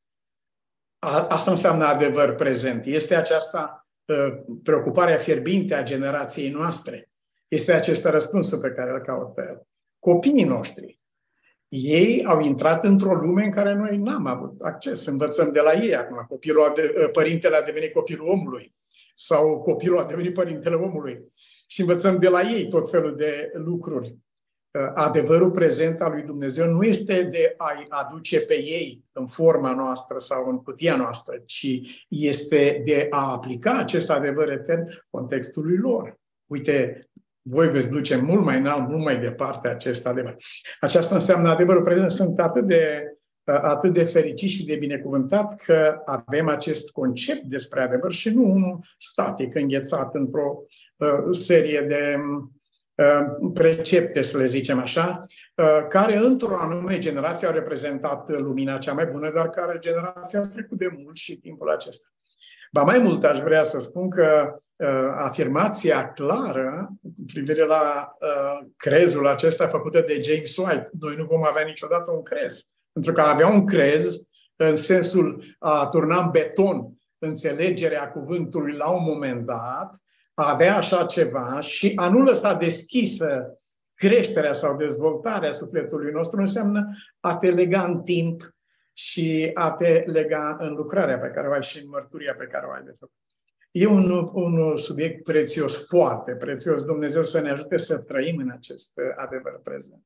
[SPEAKER 2] A, asta înseamnă adevăr prezent. Este aceasta uh, preocuparea fierbinte a generației noastre. Este acesta răspunsul pe care îl caută copiii noștri. Ei au intrat într-o lume în care noi n-am avut acces. Învățăm de la ei acum. Copilul a de, părintele a devenit copilul omului. Sau copilul a devenit părintele omului. Și învățăm de la ei tot felul de lucruri. Adevărul prezent al lui Dumnezeu nu este de a-i aduce pe ei în forma noastră sau în cutia noastră, ci este de a aplica acest adevăr etern contextului lor. Uite, voi veți duce mult mai înalt, mult mai departe acest adevăr. Aceasta înseamnă adevărul prezent. Sunt atât de, atât de fericit și de binecuvântat că avem acest concept despre adevăr și nu unul static, înghețat într-o uh, serie de uh, precepte, să le zicem așa, uh, care într-o anume generație au reprezentat lumina cea mai bună, dar care generația a trecut de mult și timpul acesta. Ba mai mult aș vrea să spun că uh, afirmația clară cu privire la uh, crezul acesta făcută de James White, noi nu vom avea niciodată un crez. Pentru că avea un crez în sensul a turna în beton înțelegerea cuvântului la un moment dat, a avea așa ceva și a nu lăsa deschisă creșterea sau dezvoltarea sufletului nostru înseamnă a te lega în timp și a te lega în lucrarea pe care o ai și în mărturia pe care o ai de făcut. E un, un subiect prețios, foarte prețios. Dumnezeu să ne ajute să trăim în acest adevăr prezent.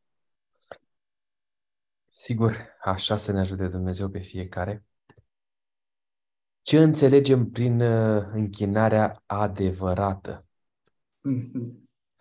[SPEAKER 1] Sigur, așa să ne ajute Dumnezeu pe fiecare. Ce înțelegem prin închinarea adevărată?
[SPEAKER 2] Mm-hmm.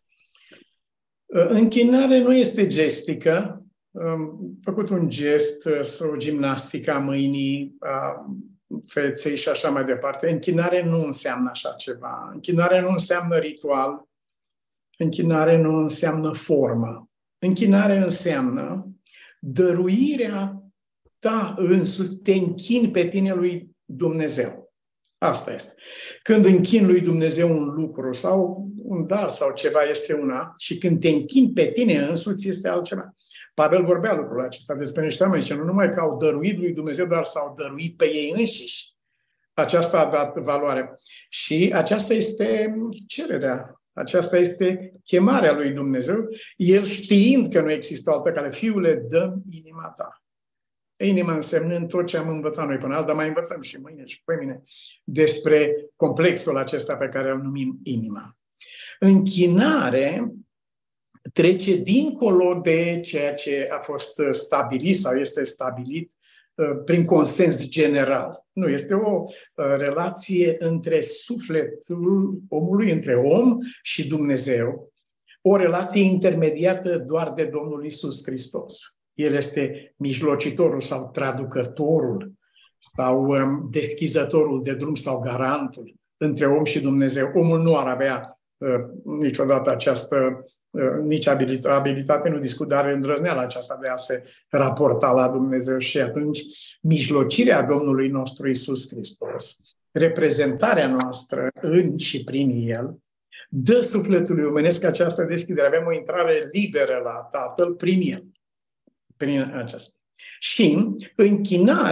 [SPEAKER 2] Închinare nu este gestică. Am făcut un gest sau gimnastică a mâinii, a feței și așa mai departe. Închinare nu înseamnă așa ceva. Închinare nu înseamnă ritual. Închinare nu înseamnă formă. Închinare înseamnă dăruirea ta însuți, te închini pe tine lui Dumnezeu. Asta este. Când închini lui Dumnezeu un lucru sau un dar sau ceva este una și când te închini pe tine însuți este altceva. Pavel vorbea lucrul acesta despre niște oameni și nu numai că au dăruit lui Dumnezeu, dar s-au dăruit pe ei înșiși. Aceasta a dat valoare. Și aceasta este cererea. Aceasta este chemarea lui Dumnezeu. El știind că nu există altă cale. Fiule, dă-mi inima ta. Inima însemnând tot ce am învățat noi până azi, dar mai învățăm și mâine și pe mine despre complexul acesta pe care îl numim inima. Închinare trece dincolo de ceea ce a fost stabilit sau este stabilit prin consens general. Nu, este o relație între sufletul omului, între om și Dumnezeu, o relație intermediată doar de Domnul Iisus Hristos. El este mijlocitorul sau traducătorul sau deschizătorul de drum sau garantul între om și Dumnezeu. Omul nu ar avea uh, niciodată această uh, nici abilitate, nu discut, dar îndrăzneala aceasta de a se raporta la Dumnezeu. Și atunci mijlocirea Domnului nostru Iisus Hristos, reprezentarea noastră în și prin El, dă sufletului omenesc această deschidere. Avem o intrare liberă la Tatăl prin El. Prin aceasta. Și închinare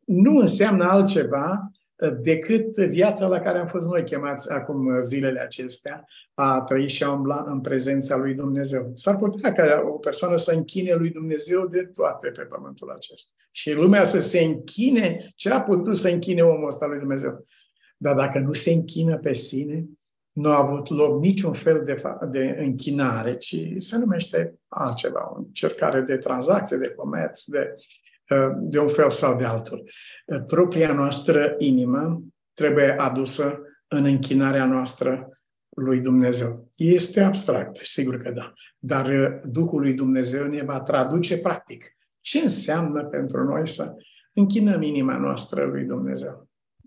[SPEAKER 2] nu înseamnă altceva decât viața la care am fost noi chemați acum zilele acestea, a trăi și a umbla în prezența lui Dumnezeu. S-ar putea ca o persoană să închine lui Dumnezeu de toate pe pământul acesta. Și lumea să se închine, ce a putut să închine omul ăsta lui Dumnezeu. Dar dacă nu se închină pe sine, nu a avut loc niciun fel de, de închinare, ci se numește altceva, o încercare de tranzacție, de comerț, de, de un fel sau de altul. Propria noastră inimă trebuie adusă în închinarea noastră lui Dumnezeu. Este abstract, sigur că da, dar Duhul lui Dumnezeu ne va traduce practic ce înseamnă pentru noi să închinăm inima noastră lui Dumnezeu.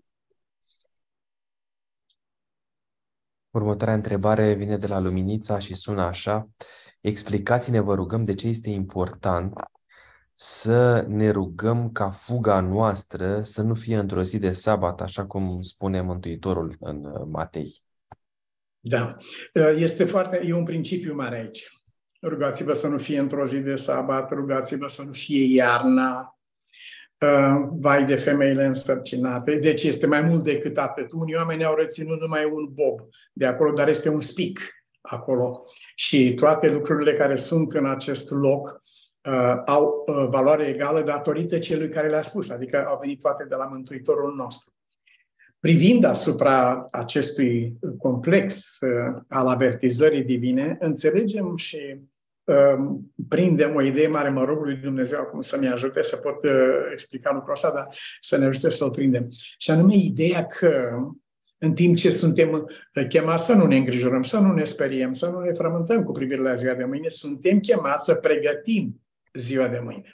[SPEAKER 1] Următoarea întrebare vine de la Luminița și sună așa. Explicați-ne, vă rugăm, de ce este important să ne rugăm ca fuga noastră să nu fie într-o zi de sabat, așa cum spune Mântuitorul în Matei.
[SPEAKER 2] Da, este foarte, e un principiu mare aici. Rugați-vă să nu fie într-o zi de sabat, rugați-vă să nu fie iarna, Uh, vai de femeile însărcinate. Deci este mai mult decât atât. Unii oameni au reținut numai un bob de acolo, dar este un spic acolo. Și toate lucrurile care sunt în acest loc uh, au uh, valoare egală datorită celui care le-a spus, adică au venit toate de la Mântuitorul nostru. Privind asupra acestui complex uh, al avertizării divine, înțelegem și prindem o idee mare, mă rog lui Dumnezeu acum să-mi ajute să pot uh, explica lucrul ăsta, dar să ne ajute să-l prindem. Și anume ideea că în timp ce suntem chemați să nu ne îngrijorăm, să nu ne speriem, să nu ne frământăm cu privire la ziua de mâine, suntem chemați să pregătim ziua de mâine.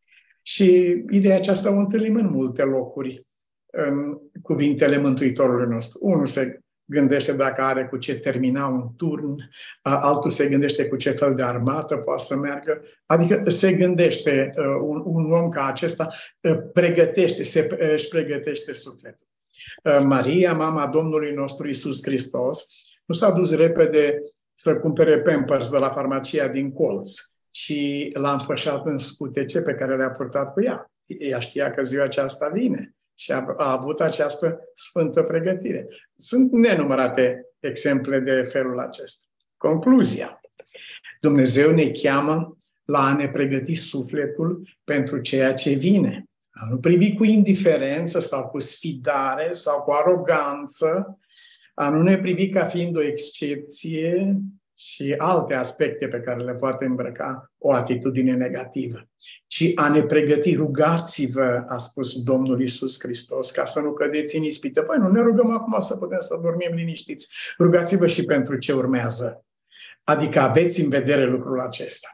[SPEAKER 2] Și ideea aceasta o întâlnim în multe locuri în cuvintele Mântuitorului nostru. Unul se gândește dacă are cu ce termina un turn, altul se gândește cu ce fel de armată poate să meargă. Adică se gândește, un, un om ca acesta pregătește, se, își pregătește sufletul. Maria, mama Domnului nostru Iisus Hristos, nu s-a dus repede să cumpere Pampers de la farmacia din colț, ci l-a înfășat în scutece pe care le-a purtat cu ea. Ea știa că ziua aceasta vine. Și a, a avut această sfântă pregătire. Sunt nenumărate exemple de felul acesta. Concluzia. Dumnezeu ne cheamă la a ne pregăti sufletul pentru ceea ce vine. A nu privi cu indiferență sau cu sfidare sau cu aroganță, a nu ne privi ca fiind o excepție și alte aspecte pe care le poate îmbrăca o atitudine negativă, ci a ne pregăti. Rugați-vă, a spus Domnul Iisus Hristos, ca să nu cădeți în ispită. Păi nu ne rugăm acum să putem să dormim liniștiți. Rugați-vă și pentru ce urmează. Adică aveți în vedere lucrul acesta.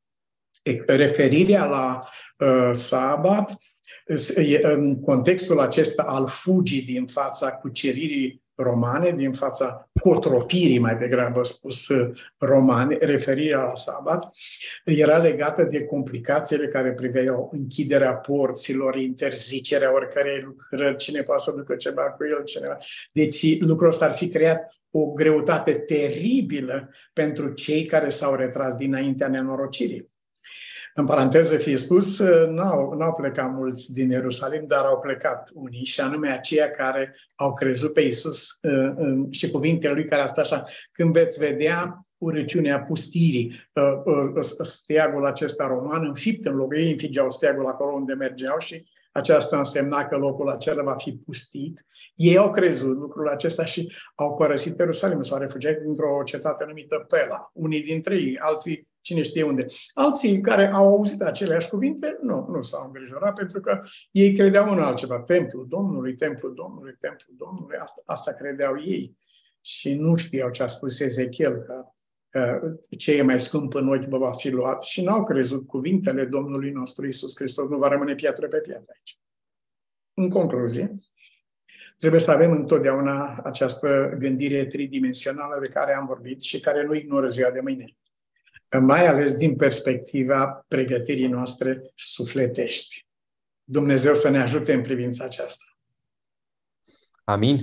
[SPEAKER 2] Referirea la uh, sabat, în contextul acesta al fugii din fața cuceririi romane, din fața cotropirii, mai degrabă spus, romane, referirea la sabat, era legată de complicațiile care priveau închiderea porților, interzicerea oricărei lucrări, cine poate să ducă ceva cu el, cineva. Deci lucrul ăsta ar fi creat o greutate teribilă pentru cei care s-au retras dinaintea nenorocirii. În paranteză fie spus, n-au, n-au plecat mulți din Ierusalim, dar au plecat unii, și anume aceia care au crezut pe Iisus și cuvintele lui care a spus așa: când veți vedea urăciunea pustirii, steagul acesta roman înfipt în loc, ei înfigeau steagul acolo unde mergeau și aceasta însemna că locul acela va fi pustit. Ei au crezut lucrul acesta și au părăsit Ierusalim, s-au refugiat dintr-o cetate numită Pela. Unii dintre ei, alții cine știe unde. Alții care au auzit aceleași cuvinte, nu, nu s-au îngrijorat, pentru că ei credeau în altceva. Templul Domnului, Templul Domnului, Templul Domnului, asta, asta credeau ei. Și nu știau ce a spus Ezechiel, că ce e mai scump în ochi vă va fi luat, și n-au crezut cuvintele Domnului nostru Iisus Hristos. Nu va rămâne piatră pe piatră aici. În concluzie, trebuie să avem întotdeauna această gândire tridimensională de care am vorbit și care nu ignoră ziua de mâine, mai ales din perspectiva pregătirii noastre sufletești. Dumnezeu să ne ajute în privința aceasta.
[SPEAKER 1] Amin.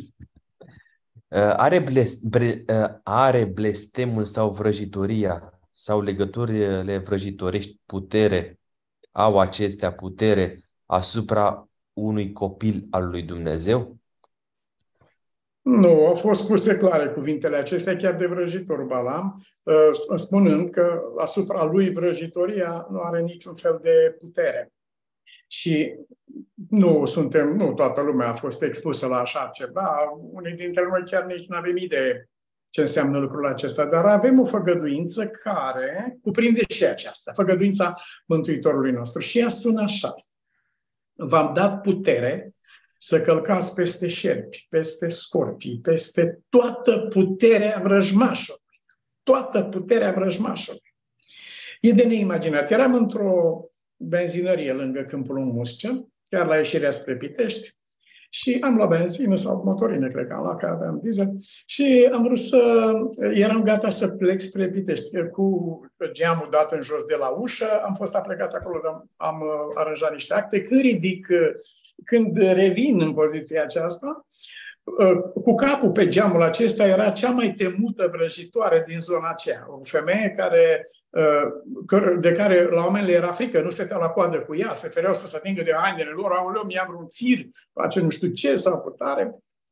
[SPEAKER 1] Are, blest, bre, are blestemul sau vrăjitoria sau legăturile vrăjitorești putere, au acestea putere asupra unui copil al lui Dumnezeu?
[SPEAKER 2] Nu, au fost spuse clare cuvintele acestea chiar de vrăjitor Balam, spunând că asupra lui vrăjitoria nu are niciun fel de putere. Și nu suntem, nu toată lumea a fost expusă la așa ceva, unii dintre noi chiar nici nu avem idee ce înseamnă lucrul acesta, dar avem o făgăduință care cuprinde și aceasta, făgăduința Mântuitorului nostru. Și ea sună așa: v-am dat putere să călcați peste șerpi, peste scorpii, peste toată puterea vrăjmașului. Toată puterea vrăjmașului. E de neimaginat. Eram într-o benzinărie lângă Câmpul Muscea, chiar la ieșirea spre Pitești, și am luat benzină sau motorină, cred că am luat, că aveam diesel, și am vrut să... eram gata să plec spre Pitești. Cu geamul dat în jos de la ușă, am fost aplecat acolo, am, am aranjat niște acte. Când ridic, când revin în poziția aceasta, cu capul pe geamul acesta era cea mai temută vrăjitoare din zona aceea. O femeie care, de care la oameni le era frică, nu stătea la coadă cu ea, se fereau să se atingă de hainele lor, aoleu, mi-a vreun fir, face nu știu ce sau putare.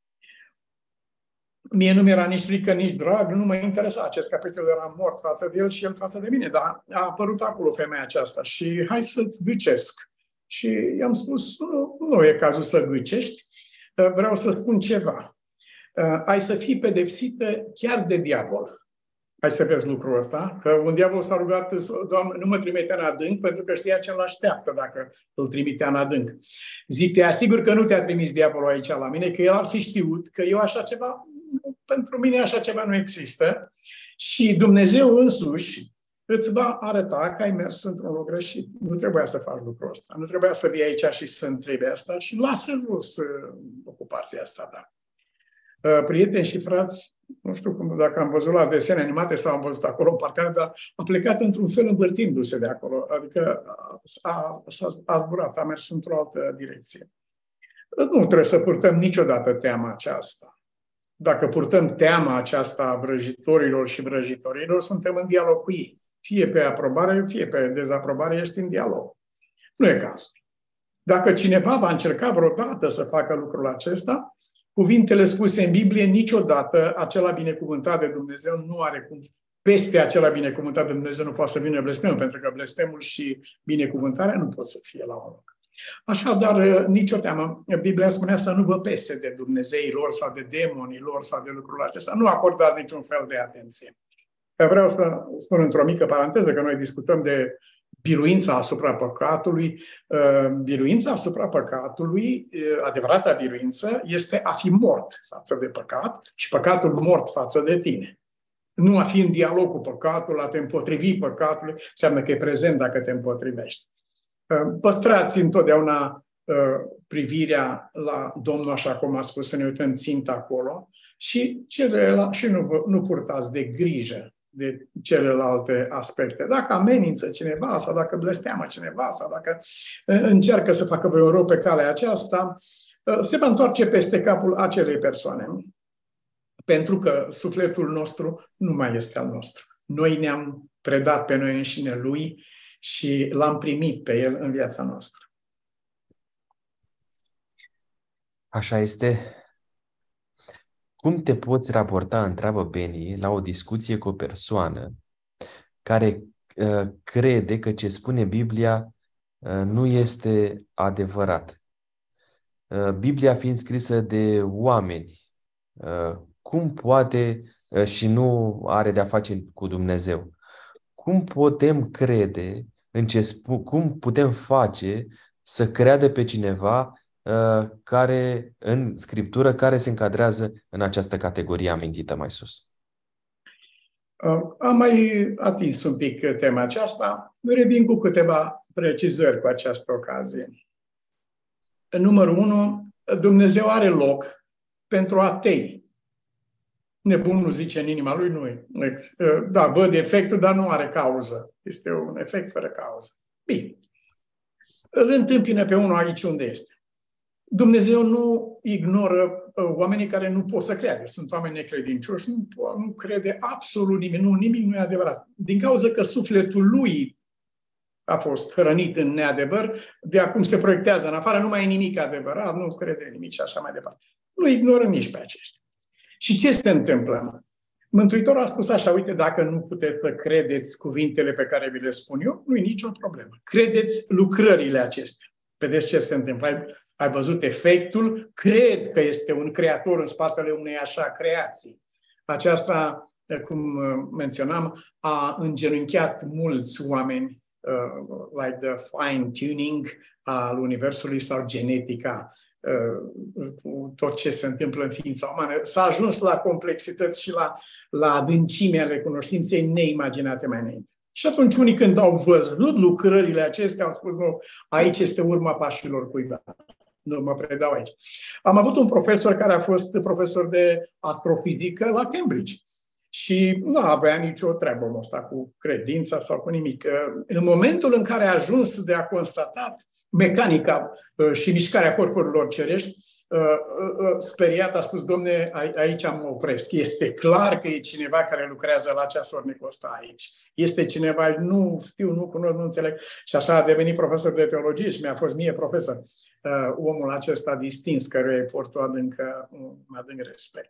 [SPEAKER 2] Mie nu mi-era nici frică, nici drag, nu mă interesa. Acest capitol era mort față de el și el față de mine, dar a apărut acolo femeia aceasta și hai să-ți gâcesc. Și i-am spus, nu, nu e cazul să gâcești, vreau să spun ceva. Ai să fii pedepsită chiar de diavol. Hai să vezi lucrul ăsta, că un diavol s-a rugat, Doamne, nu mă trimite în adânc, pentru că știa ce îl așteaptă dacă îl trimitea în adânc. Zic, te asigur că nu te-a trimis diavolul aici la mine, că el ar fi știut că eu așa ceva, pentru mine așa ceva nu există și Dumnezeu însuși îți va arăta că ai mers într-un loc greșit. Nu trebuia să faci lucrul ăsta. Nu trebuia să vii aici și să întrebi asta și lasă jos ocupația asta, da. Prieteni și frați, nu știu cum, dacă am văzut la desene animate sau am văzut acolo în parcare, dar a plecat într-un fel învârtindu-se de acolo. Adică a, a, a zburat, a mers într-o altă direcție. Nu trebuie să purtăm niciodată teama aceasta. Dacă purtăm teama aceasta a vrăjitorilor și vrăjitorilor, suntem în dialog cu ei. Fie pe aprobare, fie pe dezaprobare, ești în dialog. Nu e cazul. Dacă cineva va încerca vreodată să facă lucrul acesta, cuvintele spuse în Biblie, niciodată acela binecuvântat de Dumnezeu nu are cum. Peste acela binecuvântat de Dumnezeu nu poate să vină blestemul, pentru că blestemul și binecuvântarea nu pot să fie la un loc. Așadar, nicio teamă. Biblia spunea să nu vă pese de Dumnezeii lor sau de demonii lor sau de lucrul acesta. Nu acordați niciun fel de atenție. Vreau să spun într-o mică paranteză că noi discutăm de biruința asupra păcatului. Biruința asupra păcatului, adevărata biruință, este a fi mort față de păcat și păcatul mort față de tine. Nu a fi în dialog cu păcatul, a te împotrivi păcatului, înseamnă că e prezent dacă te împotrivești. Păstrați întotdeauna privirea la Domnul, așa cum a spus, să ne uităm țintă acolo și, celelalte, și nu, vă, nu purtați de grijă de celelalte aspecte. Dacă amenință cineva sau dacă blesteamă cineva sau dacă încearcă să facă vreun rău pe calea aceasta, se va întoarce peste capul acelei persoane. Pentru că sufletul nostru nu mai este al nostru. Noi ne-am predat pe noi înșine lui și l-am primit pe el în viața noastră.
[SPEAKER 1] Așa este. Cum te poți raporta, întreabă Beni, la o discuție cu o persoană care uh, crede că ce spune Biblia uh, nu este adevărat? Uh, Biblia fiind scrisă de oameni, uh, cum poate uh, și nu are de-a face cu Dumnezeu? Cum putem crede, în ce spu- cum putem face să creadă pe cineva uh, care, în Scriptură, care se încadrează în această categorie amintită mai sus?
[SPEAKER 2] Uh, am mai atins un pic tema aceasta. Revin cu câteva precizări cu această ocazie. Numărul unu, Dumnezeu are loc pentru atei. Nebunul zice în inima lui, nu e. Da, văd efectul, dar nu are cauză. Este un efect fără cauză. Bine. Îl întâmpină pe unul aici unde este. Dumnezeu nu ignoră oamenii care nu pot să creadă. Sunt oameni necredincioși, nu, nu crede absolut nimic. Nu, nimic nu e adevărat. Din cauza că sufletul lui a fost hrănit în neadevăr, de acum se proiectează în afară, nu mai e nimic adevărat, nu crede nimic și așa mai departe. Nu ignoră nici pe aceștia. Și ce se întâmplă? Mântuitorul a spus așa, uite, dacă nu puteți să credeți cuvintele pe care vi le spun eu, nu e nicio problemă. Credeți lucrările acestea. Vedeți ce se întâmplă. Ai, ai văzut efectul? Cred că este un creator în spatele unei așa creații. Aceasta, cum menționam, a îngenunchiat mulți oameni, uh, like the fine-tuning al universului sau genetica, uh, cu tot ce se întâmplă în ființa umană. S-a ajuns la complexități și la, la adâncime ale cunoștinței neimaginate mai înainte. Și atunci unii când au văzut lucrările acestea au spus, nu, aici este urma pașilor cuiva. Nu mă predau aici. Am avut un profesor care a fost profesor de astrofizică la Cambridge. Și nu avea nicio treabă omul ăsta cu credința sau cu nimic. În momentul în care a ajuns de a constatat mecanica și mișcarea corpurilor cerești, speriat a spus, domne, aici mă opresc. Este clar că e cineva care lucrează la ceasornicul ăsta aici. Este cineva, nu știu, nu cunosc, nu înțeleg. Și așa a devenit profesor de teologie și mi-a fost mie profesor. Omul acesta distins, căruia îi port o adâncă, un adânc respect.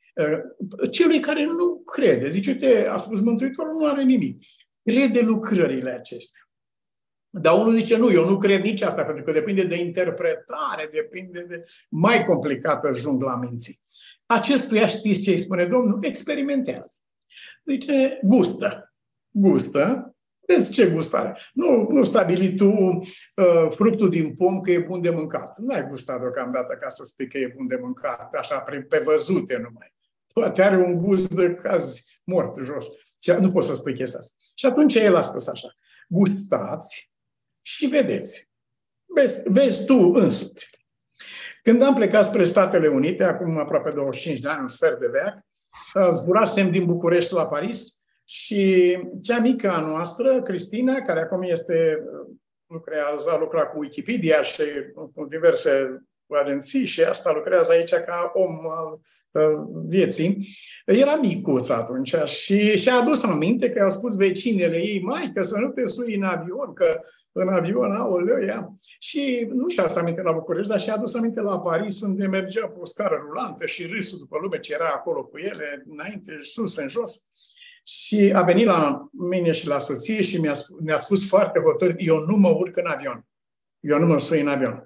[SPEAKER 2] Celui care nu crede, zice, uite, a spus Mântuitorul, nu are nimic. Crede lucrările acestea. Dar unul zice, nu, eu nu cred nici asta, pentru că depinde de interpretare, depinde de mai complicată jungla minții. Acestuia știți ce îi spune Domnul? Experimentează. Zice, gustă. Gustă. Vezi ce gust are. Nu, nu stabili tu uh, fructul din pom că e bun de mâncat. Nu ai gustat deocamdată ca să spui că e bun de mâncat, așa, pe văzute numai. Poate are un gust de caz mort jos. Nu poți să spui chestia asta. Și atunci el a spus așa. Gustați și vedeți. Vezi, vezi tu însuți. Când am plecat spre Statele Unite, acum aproape douăzeci și cinci de ani, un sfert de veac, zburasem din București la Paris și cea mică a noastră, Cristina, care acum este, lucrează, a lucrat cu Wikipedia și cu diverse agenții și asta lucrează aici ca om al vieții, era micuț atunci și și-a adus aminte că i-au spus vecinele ei, mai, că să nu te sui în avion, că în avion, aoleu, ea. Și nu și-a adus aminte la București, dar și-a adus aminte la Paris, unde mergea pe o scară rulantă și râsul după lume ce era acolo cu ele, înainte, sus, în jos. Și a venit la mine și la soție și mi-a, mi-a spus foarte hotărât, eu nu mă urc în avion. Eu nu mă sui în avion.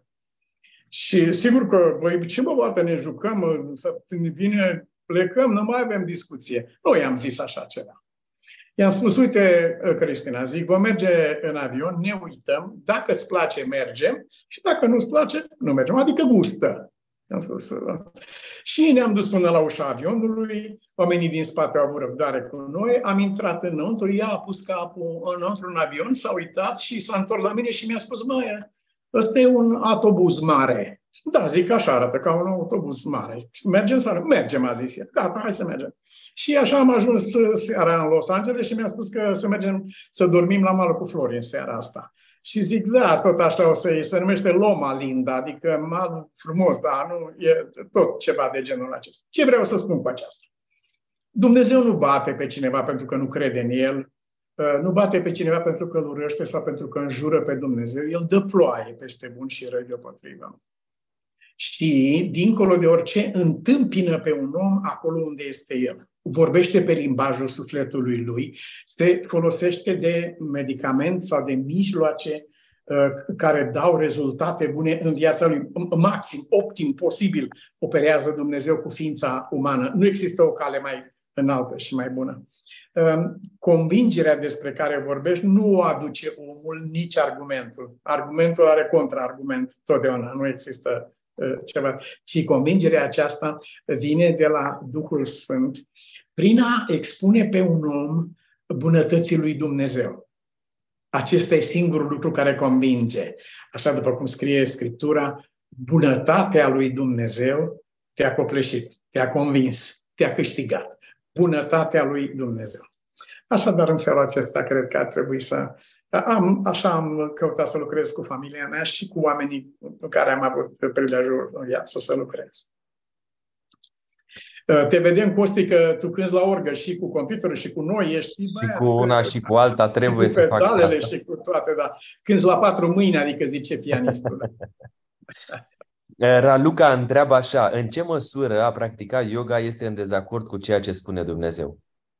[SPEAKER 2] Și sigur că, băi, ce mă poate ne jucăm, bine, plecăm, nu mai avem discuție. Nu i-am zis așa ceva. I-am spus, uite, Cristina, zic, vom merge în avion, ne uităm, dacă îți place, mergem și dacă nu-ți place, nu mergem, adică gustă. I-am spus. Și ne-am dus până la ușa avionului, oamenii din spate au avut răbdare cu noi, am intrat înăuntru, ea a pus capul înăuntru în avion, s-a uitat și s-a întors la mine și mi-a spus, măi, ăsta e un autobuz mare. Da, zic, așa arată, ca un autobuz mare. Mergem sau nu? Mergem, a zis el. Gata, hai să mergem. Și așa am ajuns seara în Los Angeles și mi-a spus că să mergem să dormim la malul cu flori în seara asta. Și zic, da, tot așa o să se numește Loma Linda, adică malul frumos, dar nu e tot ceva de genul acesta. Ce vreau să spun cu aceasta? Dumnezeu nu bate pe cineva pentru că nu crede în El, nu bate pe cineva pentru că îl urăște sau pentru că înjură pe Dumnezeu. El dă ploaie peste bun și răi deopotrivă. Și, dincolo de orice, întâmpină pe un om acolo unde este el. Vorbește pe limbajul sufletului lui, se folosește de medicament sau de mijloace uh, care dau rezultate bune în viața lui. Maxim, optim, posibil, operează Dumnezeu cu ființa umană. Nu există o cale mai înaltă și mai bună. Convingerea despre care vorbești nu o aduce omul, nici argumentul. Argumentul are contraargument totdeauna, nu există ceva. Și convingerea aceasta vine de la Duhul Sfânt prin a expune pe un om bunătății lui Dumnezeu. Acesta e singurul lucru care convinge. Așa după cum scrie Scriptura, bunătatea lui Dumnezeu te-a copleșit, te-a convins, te-a câștigat. Bunătatea lui Dumnezeu. Așadar, în felul acesta, cred că ar trebui să... Am, așa am căutat să lucrez cu familia mea și cu oamenii cu care am avut prilejul în viață să lucrez. Te vedem, Costi, că tu cânti la orgă și cu computerul și cu noi, ești...
[SPEAKER 1] Și cu una și cu alta trebuie
[SPEAKER 2] cu
[SPEAKER 1] să fac
[SPEAKER 2] pedalele
[SPEAKER 1] asta.
[SPEAKER 2] și cu toate, da. Cânti la patru mâini, adică zice pianistul.
[SPEAKER 1] Raluca întreabă așa: în ce măsură a practica yoga este în dezacord cu ceea ce spune Dumnezeu?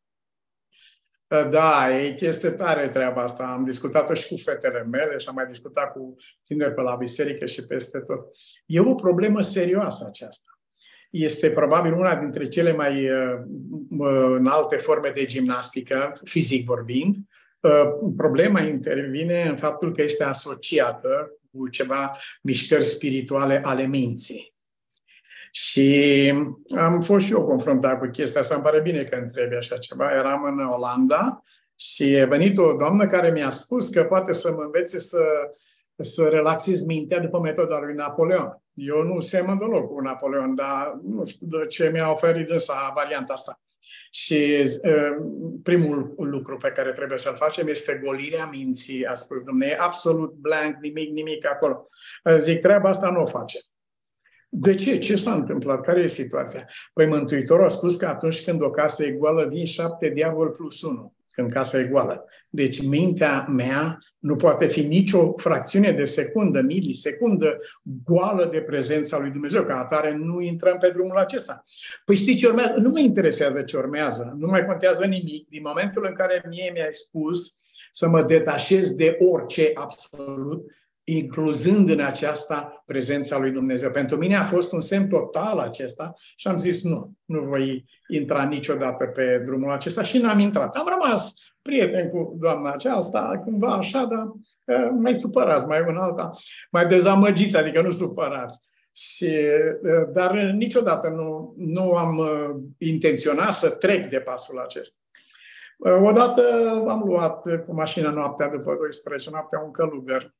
[SPEAKER 2] Da, este tare treaba asta. Am discutat-o și cu fetele mele și am mai discutat cu tineri pe la biserică și peste tot. E o problemă serioasă aceasta. Este probabil una dintre cele mai uh, înalte forme de gimnastică, fizic vorbind. Uh, problema intervine în faptul că este asociată cu ceva mișcări spirituale ale minții. Și am fost și eu confruntat cu chestia asta. Îmi pare bine că întrebi așa ceva. Eram în Olanda și a venit o doamnă care mi-a spus că poate să mă învețe să, să relaxez mintea după metoda lui Napoleon. Eu nu semăn deloc cu Napoleon, dar nu știu de ce mi-a oferit ăsta varianta asta. Și uh, primul lucru pe care trebuie să-l facem este golirea minții. A spus Dumnezeu, absolut blank, nimic, nimic acolo. Zic, treaba asta nu o facem. De ce? Ce s-a întâmplat? Care e situația? Păi Mântuitorul a spus că atunci când o casă e goală, vin șapte diavoli plus unu, când casa e goală. Deci mintea mea nu poate fi nicio fracțiune de secundă, milisecundă, goală de prezența lui Dumnezeu. Ca atare nu intrăm pe drumul acesta. Păi știi ce urmează? Nu mă interesează ce urmează. Nu mai contează nimic. Din momentul în care mie mi-ai spus să mă detașez de orice absolut, incluzând în aceasta prezența lui Dumnezeu. Pentru mine a fost un semn total acesta și am zis nu, nu voi intra niciodată pe drumul acesta și n-am intrat. Am rămas prieten cu doamna aceasta, cândva așa, dar mai supărați, mai în alta, mai dezamăgiți, adică nu supărați. Și, dar niciodată nu, nu am intenționat să trec de pasul acesta. Odată am luat cu mașina noaptea, după douăsprezece noaptea, un călugăr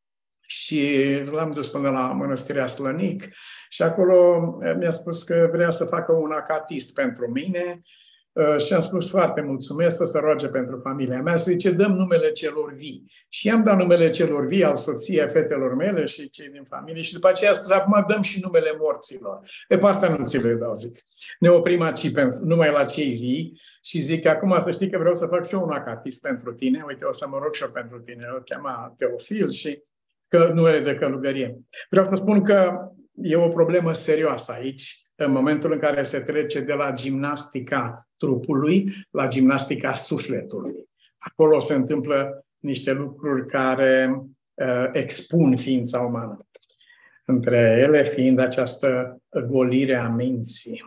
[SPEAKER 2] și l-am dus până la Mănăstirea Slănic și acolo mi-a spus că vrea să facă un acatist pentru mine și am spus foarte mulțumesc, să roage pentru familia mea. Se zice, dăm numele celor vii. Și i-am dat numele celor vii al soției, fetelor mele și cei din familie și după aceea a spus, acum dăm și numele morților. De partea nu ți le dau, zic. Ne oprim aici numai la cei vii și zic, acum să știi că vreau să fac și eu un acatist pentru tine. Uite, o să mă rog și eu pentru tine. O chema Teofil și că numele de călugărie. Vreau să spun că e o problemă serioasă aici, în momentul în care se trece de la gimnastica trupului la gimnastica sufletului. Acolo se întâmplă niște lucruri care uh, expun ființa umană. Între ele fiind această golire a minții.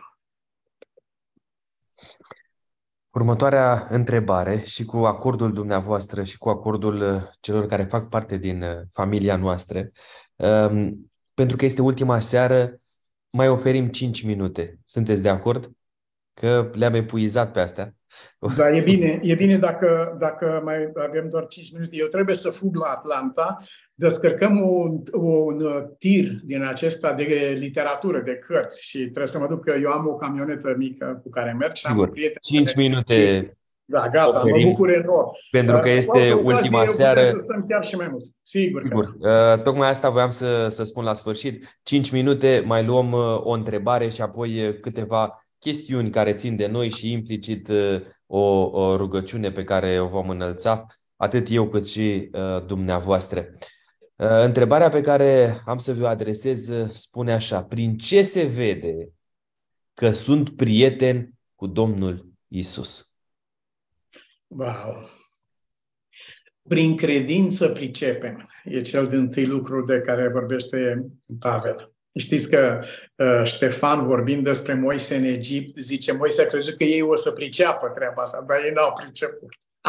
[SPEAKER 1] Următoarea întrebare, și cu acordul dumneavoastră și cu acordul celor care fac parte din familia noastră, um, pentru că este ultima seară, mai oferim cinci minute. Sunteți de acord? Că le-am epuizat pe astea.
[SPEAKER 2] Da, e bine, e bine dacă, dacă mai avem doar cinci minute. Eu trebuie să fug la Atlanta, descărcăm un, un tir din acesta de literatură, de cărți și trebuie să mă duc, că eu am o camionetă mică cu care merg și am un prieten.
[SPEAKER 1] cinci minute.
[SPEAKER 2] Da, gata, oferim, mă bucur enorm.
[SPEAKER 1] Pentru că este ultima seară.
[SPEAKER 2] Să stăm chiar și mai mult. Sigur.
[SPEAKER 1] Sigur. Că... Tocmai asta voiam să, să spun la sfârșit. cinci minute, mai luăm o întrebare și apoi câteva chestiuni care țin de noi și implicit o, o rugăciune pe care o vom înălța, atât eu cât și uh, dumneavoastră. Uh, întrebarea pe care am să vă adresez spune așa: prin ce se vede că sunt prieten cu Domnul Iisus?
[SPEAKER 2] Wow! Prin credință pricepem. E cel dintâi lucru de care vorbește Pavel. Știți că uh, Ștefan, vorbind despre Moise în Egipt, zice, Moise a crezut că ei o să priceapă treaba asta, dar ei n-au priceput.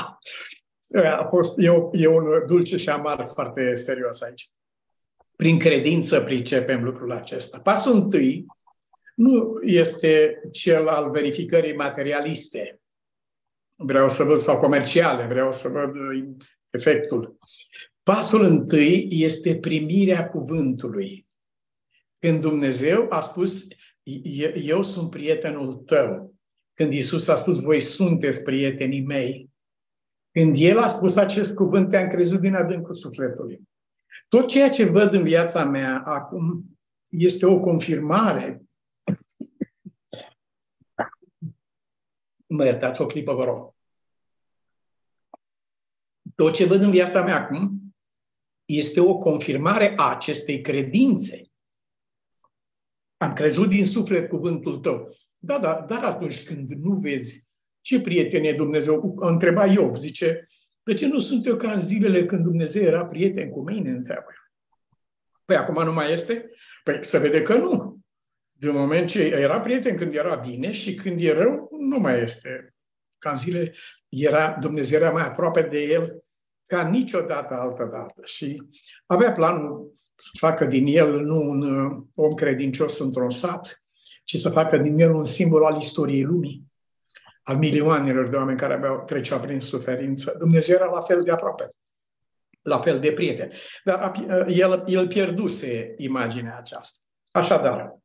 [SPEAKER 2] A fost, e, o, e un dulce și amar foarte serios aici. Prin credință pricepem lucrul acesta. Pasul întâi nu este cel al verificării materialiste. Vreau să văd, sau comerciale, vreau să văd efectul. Pasul întâi este primirea cuvântului. Când Dumnezeu a spus, eu sunt prietenul tău. Când Iisus a spus, voi sunteți prietenii mei. Când El a spus acest cuvânt, te-am crezut din adâncul sufletului. Tot ceea ce văd în viața mea acum este o confirmare Mă iertați o clipă, vă rog. Tot ce văd în viața mea acum este o confirmare a acestei credințe. Am crezut din suflet cuvântul tău. Da, da, dar atunci când nu vezi ce prieten e Dumnezeu, întreba Iov, zice, de ce nu sunt eu ca în zilele când Dumnezeu era prieten cu mine, întreabă. Păi acum nu mai este? Păi se vede că nu. De moment ce era prieten când era bine și când e rău, nu mai este. Ca în zile era, Dumnezeu era mai aproape de el ca niciodată altă dată. Și avea planul să facă din el nu un om credincios într-un sat, ci să facă din el un simbol al istoriei lumii, al milioanelor de oameni care aveau trecea prin suferință. Dumnezeu era la fel de aproape, la fel de prieten. Dar el, el pierduse imaginea aceasta. Așadar,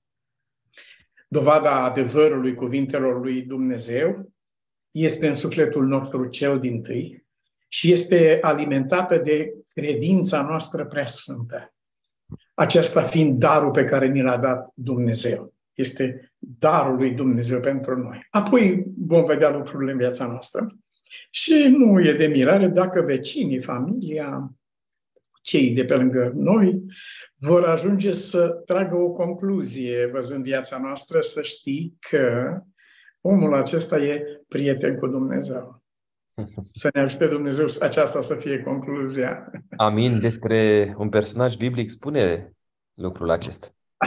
[SPEAKER 2] dovada adevărului cuvintelor lui Dumnezeu este în sufletul nostru cel dintâi și este alimentată de credința noastră preasfântă. Aceasta fiind darul pe care ni l-a dat Dumnezeu. Este darul lui Dumnezeu pentru noi. Apoi vom vedea lucrurile în viața noastră. Și nu e de mirare dacă vecinii, familia, cei de pe lângă noi vor ajunge să tragă o concluzie văzând viața noastră, să știi că omul acesta e prieten cu Dumnezeu. Să ne ajute Dumnezeu aceasta să fie concluzia.
[SPEAKER 1] Amin. Despre un personaj biblic spune lucrul acesta.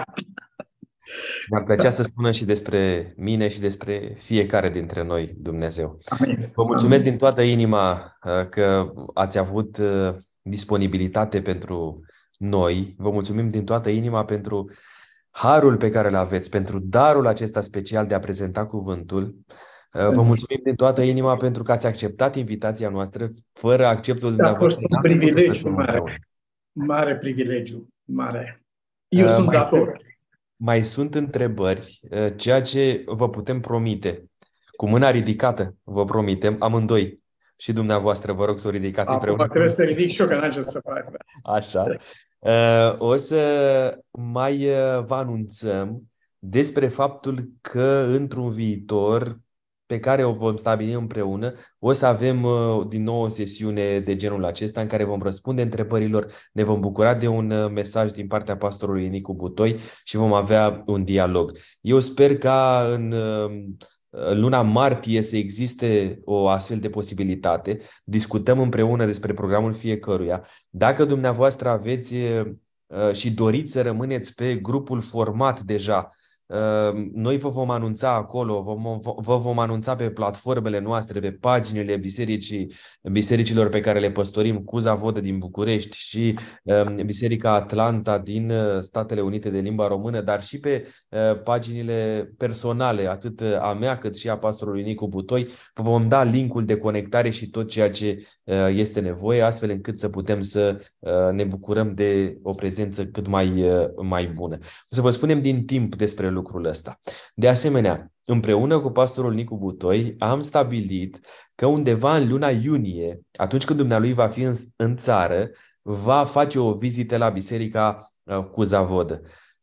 [SPEAKER 1] Mi-ar plăcea să spună și despre mine și despre fiecare dintre noi, Dumnezeu.
[SPEAKER 2] Amin.
[SPEAKER 1] Vă mulțumesc Amin. din toată inima că ați avut disponibilitate pentru noi. Vă mulțumim din toată inima pentru harul pe care îl aveți, pentru darul acesta special de a prezenta cuvântul. Vă mulțumim din toată inima pentru că ați acceptat invitația noastră. Fără acceptul dumneavoastră.
[SPEAKER 2] A fost un privilegiu mare. Mare privilegiu. Mare. Eu uh, sunt
[SPEAKER 1] mai
[SPEAKER 2] dator.
[SPEAKER 1] Sunt, mai sunt întrebări. Ceea ce vă putem promite, cu mâna ridicată, vă promitem, amândoi, și dumneavoastră, vă rog să o ridicați
[SPEAKER 2] Acum
[SPEAKER 1] împreună.
[SPEAKER 2] trebuie să ridic și eu, că n-am ce să fac.
[SPEAKER 1] Așa. O să mai vă anunțăm despre faptul că într-un viitor pe care o vom stabili împreună, o să avem din nou o sesiune de genul acesta în care vom răspunde întrebărilor, ne vom bucura de un mesaj din partea pastorului Nicu Butoi și vom avea un dialog. Eu sper ca în luna martie să existe o astfel de posibilitate. Discutăm împreună despre programul fiecăruia. Dacă dumneavoastră aveți și doriți să rămâneți pe grupul format deja, noi vă vom anunța acolo, vă vom anunța pe platformele noastre, pe paginile bisericii, bisericilor pe care le păstorim, Cuza Vodă din București și Biserica Atlanta din Statele Unite de limba română, dar și pe paginile personale, atât a mea cât și a pastorului Nicu Butoi. Vă vom da linkul de conectare și tot ceea ce este nevoie, astfel încât să putem să ne bucurăm de o prezență cât mai, mai bună. O să vă spunem din timp despre lucrul ăsta. De asemenea, împreună cu pastorul Nicu Butoi am stabilit că undeva în luna iunie, atunci când dumnealui va fi în, în țară, va face o vizită la Biserica Cuza Vodă.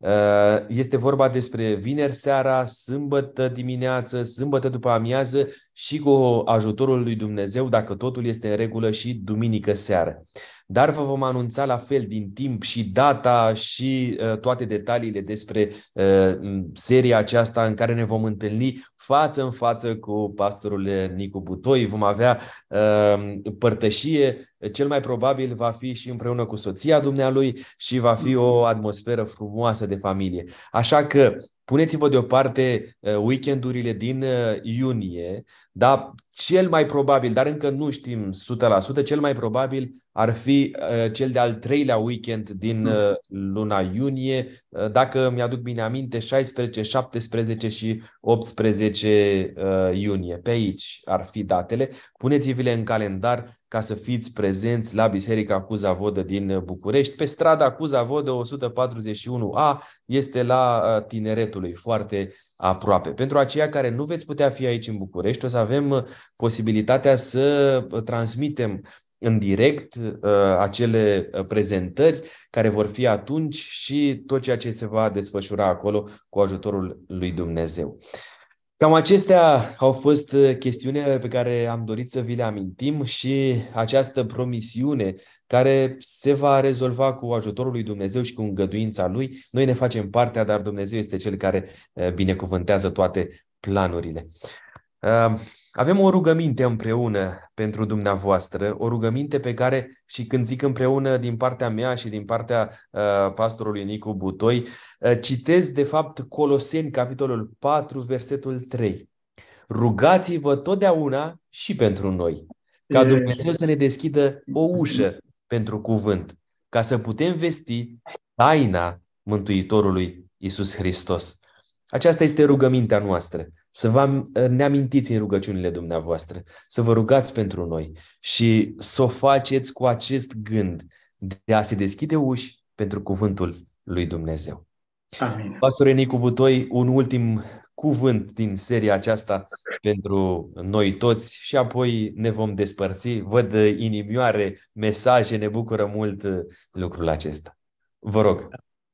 [SPEAKER 1] Este vorba despre vineri seara, sâmbătă dimineață, sâmbătă după amiază și cu ajutorul lui Dumnezeu, dacă totul este în regulă, și duminică seară. Dar vă vom anunța la fel din timp și data și uh, toate detaliile despre uh, seria aceasta în care ne vom întâlni față în față cu pastorul Nicu Butoi. Vom avea uh, părtășie, cel mai probabil va fi și împreună cu soția dumnealui și va fi o atmosferă frumoasă de familie. Așa că puneți-vă deoparte weekendurile din iunie, dar cel mai probabil, dar încă nu știm o sută la sută, cel mai probabil ar fi cel de-al treilea weekend din luna iunie, dacă mi-aduc bine aminte, șaisprezece, șaptesprezece și optsprezece iunie. Pe aici ar fi datele. Puneți-vi-le în calendar ca să fiți prezenți la Biserica Cuza Vodă din București. Pe strada Cuza Vodă o sută patruzeci și unu A, este la Tineretului, foarte aproape. Pentru aceia care nu veți putea fi aici în București, o să avem posibilitatea să transmitem în direct uh, acele prezentări care vor fi atunci și tot ceea ce se va desfășura acolo cu ajutorul lui Dumnezeu. Cam acestea au fost chestiunile pe care am dorit să vi le amintim și această promisiune care se va rezolva cu ajutorul lui Dumnezeu și cu îngăduința Lui. Noi ne facem partea, dar Dumnezeu este Cel care binecuvântează toate planurile. Avem o rugăminte împreună pentru dumneavoastră, o rugăminte pe care, și când zic împreună din partea mea și din partea uh, pastorului Nicu Butoi, uh, citez de fapt Coloseni, capitolul patru, versetul trei. Rugați-vă totdeauna și pentru noi, ca Dumnezeu să ne deschidă o ușă pentru cuvânt, ca să putem vesti taina Mântuitorului Iisus Hristos. Aceasta este rugămintea noastră. Să vă ne amintiți în rugăciunile dumneavoastră, să vă rugați pentru noi și să o faceți cu acest gând de a se deschide uși pentru cuvântul lui Dumnezeu.
[SPEAKER 2] Amin.
[SPEAKER 1] Pastore Nicu Butoi, un ultim cuvânt din seria aceasta pentru noi toți și apoi ne vom despărți. Văd inimioare, mesaje, ne bucură mult lucrul acesta. Vă rog.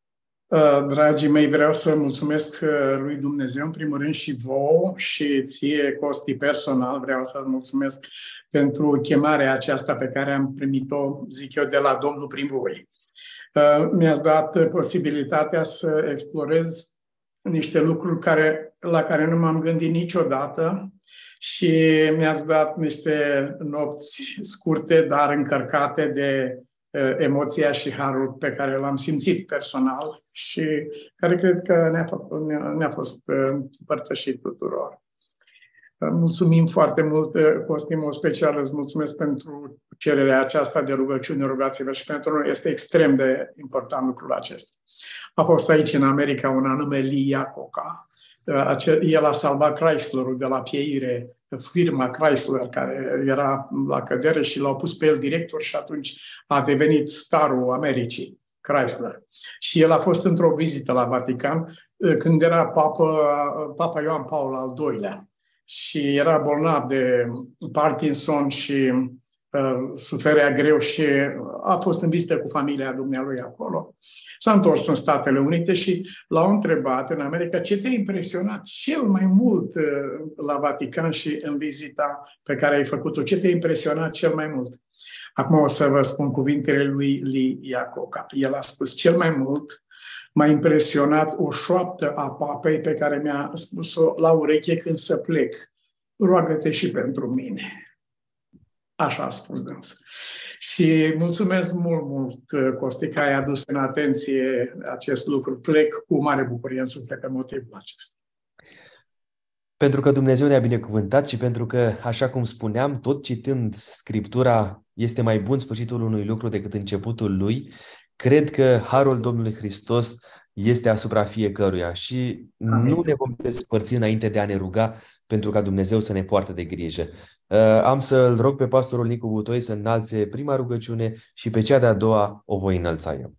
[SPEAKER 2] Dragii mei, vreau să mulțumesc lui Dumnezeu, în primul rând, și vouă și ție, Costi, personal. Vreau să-ți mulțumesc pentru chemarea aceasta pe care am primit-o, zic eu, de la Domnul prin voi. Mi-ați dat posibilitatea să explorez niște lucruri care, la care nu m-am gândit niciodată și mi-ați dat niște nopți scurte, dar încărcate de emoția și harul pe care l-am simțit personal și care cred că ne-a, ne-a, ne-a fost împărtășit tuturor. Mulțumim foarte mult, Costi, în mod special îți mulțumesc pentru cererea aceasta de rugăciune, rugați-vă, și pentru noi este extrem de important lucrul acesta. A fost aici în America un anume Lee Iacocca. El a salvat Chryslerul de la pieire, firma Chrysler, care era la cădere, și l-au pus pe el director și atunci a devenit starul Americii, Chrysler. Și el a fost într-o vizită la Vatican când era Papa, Papa Ioan Paul al doilea și era bolnav de Parkinson și uh, suferea greu și a fost în vizită cu familia dumnealui acolo. S-a întors în Statele Unite și l-au întrebat în America ce te-a impresionat cel mai mult la Vatican și în vizita pe care ai făcut-o. Ce te-a impresionat cel mai mult? Acum o să vă spun cuvintele lui Lee Iacocca. El a spus: cel mai mult m-a impresionat o șoaptă a papei pe care mi-a spus-o la ureche când să plec. Roagă-te și pentru mine. Așa a spus dânsul. Și mulțumesc mult, mult, Costi, că ai adus în atenție acest lucru. Plec cu mare bucurie în suflet pe motivul acesta.
[SPEAKER 1] Pentru că Dumnezeu ne-a binecuvântat și pentru că, așa cum spuneam, tot citând Scriptura, este mai bun sfârșitul unui lucru decât începutul lui, cred că harul Domnului Hristos este asupra fiecăruia și Amin. Nu ne vom despărți înainte de a ne ruga pentru ca Dumnezeu să ne poartă de grijă. Am să-l rog pe pastorul Nicu Butoi să înalțe prima rugăciune și pe cea de-a doua o voi înălța eu.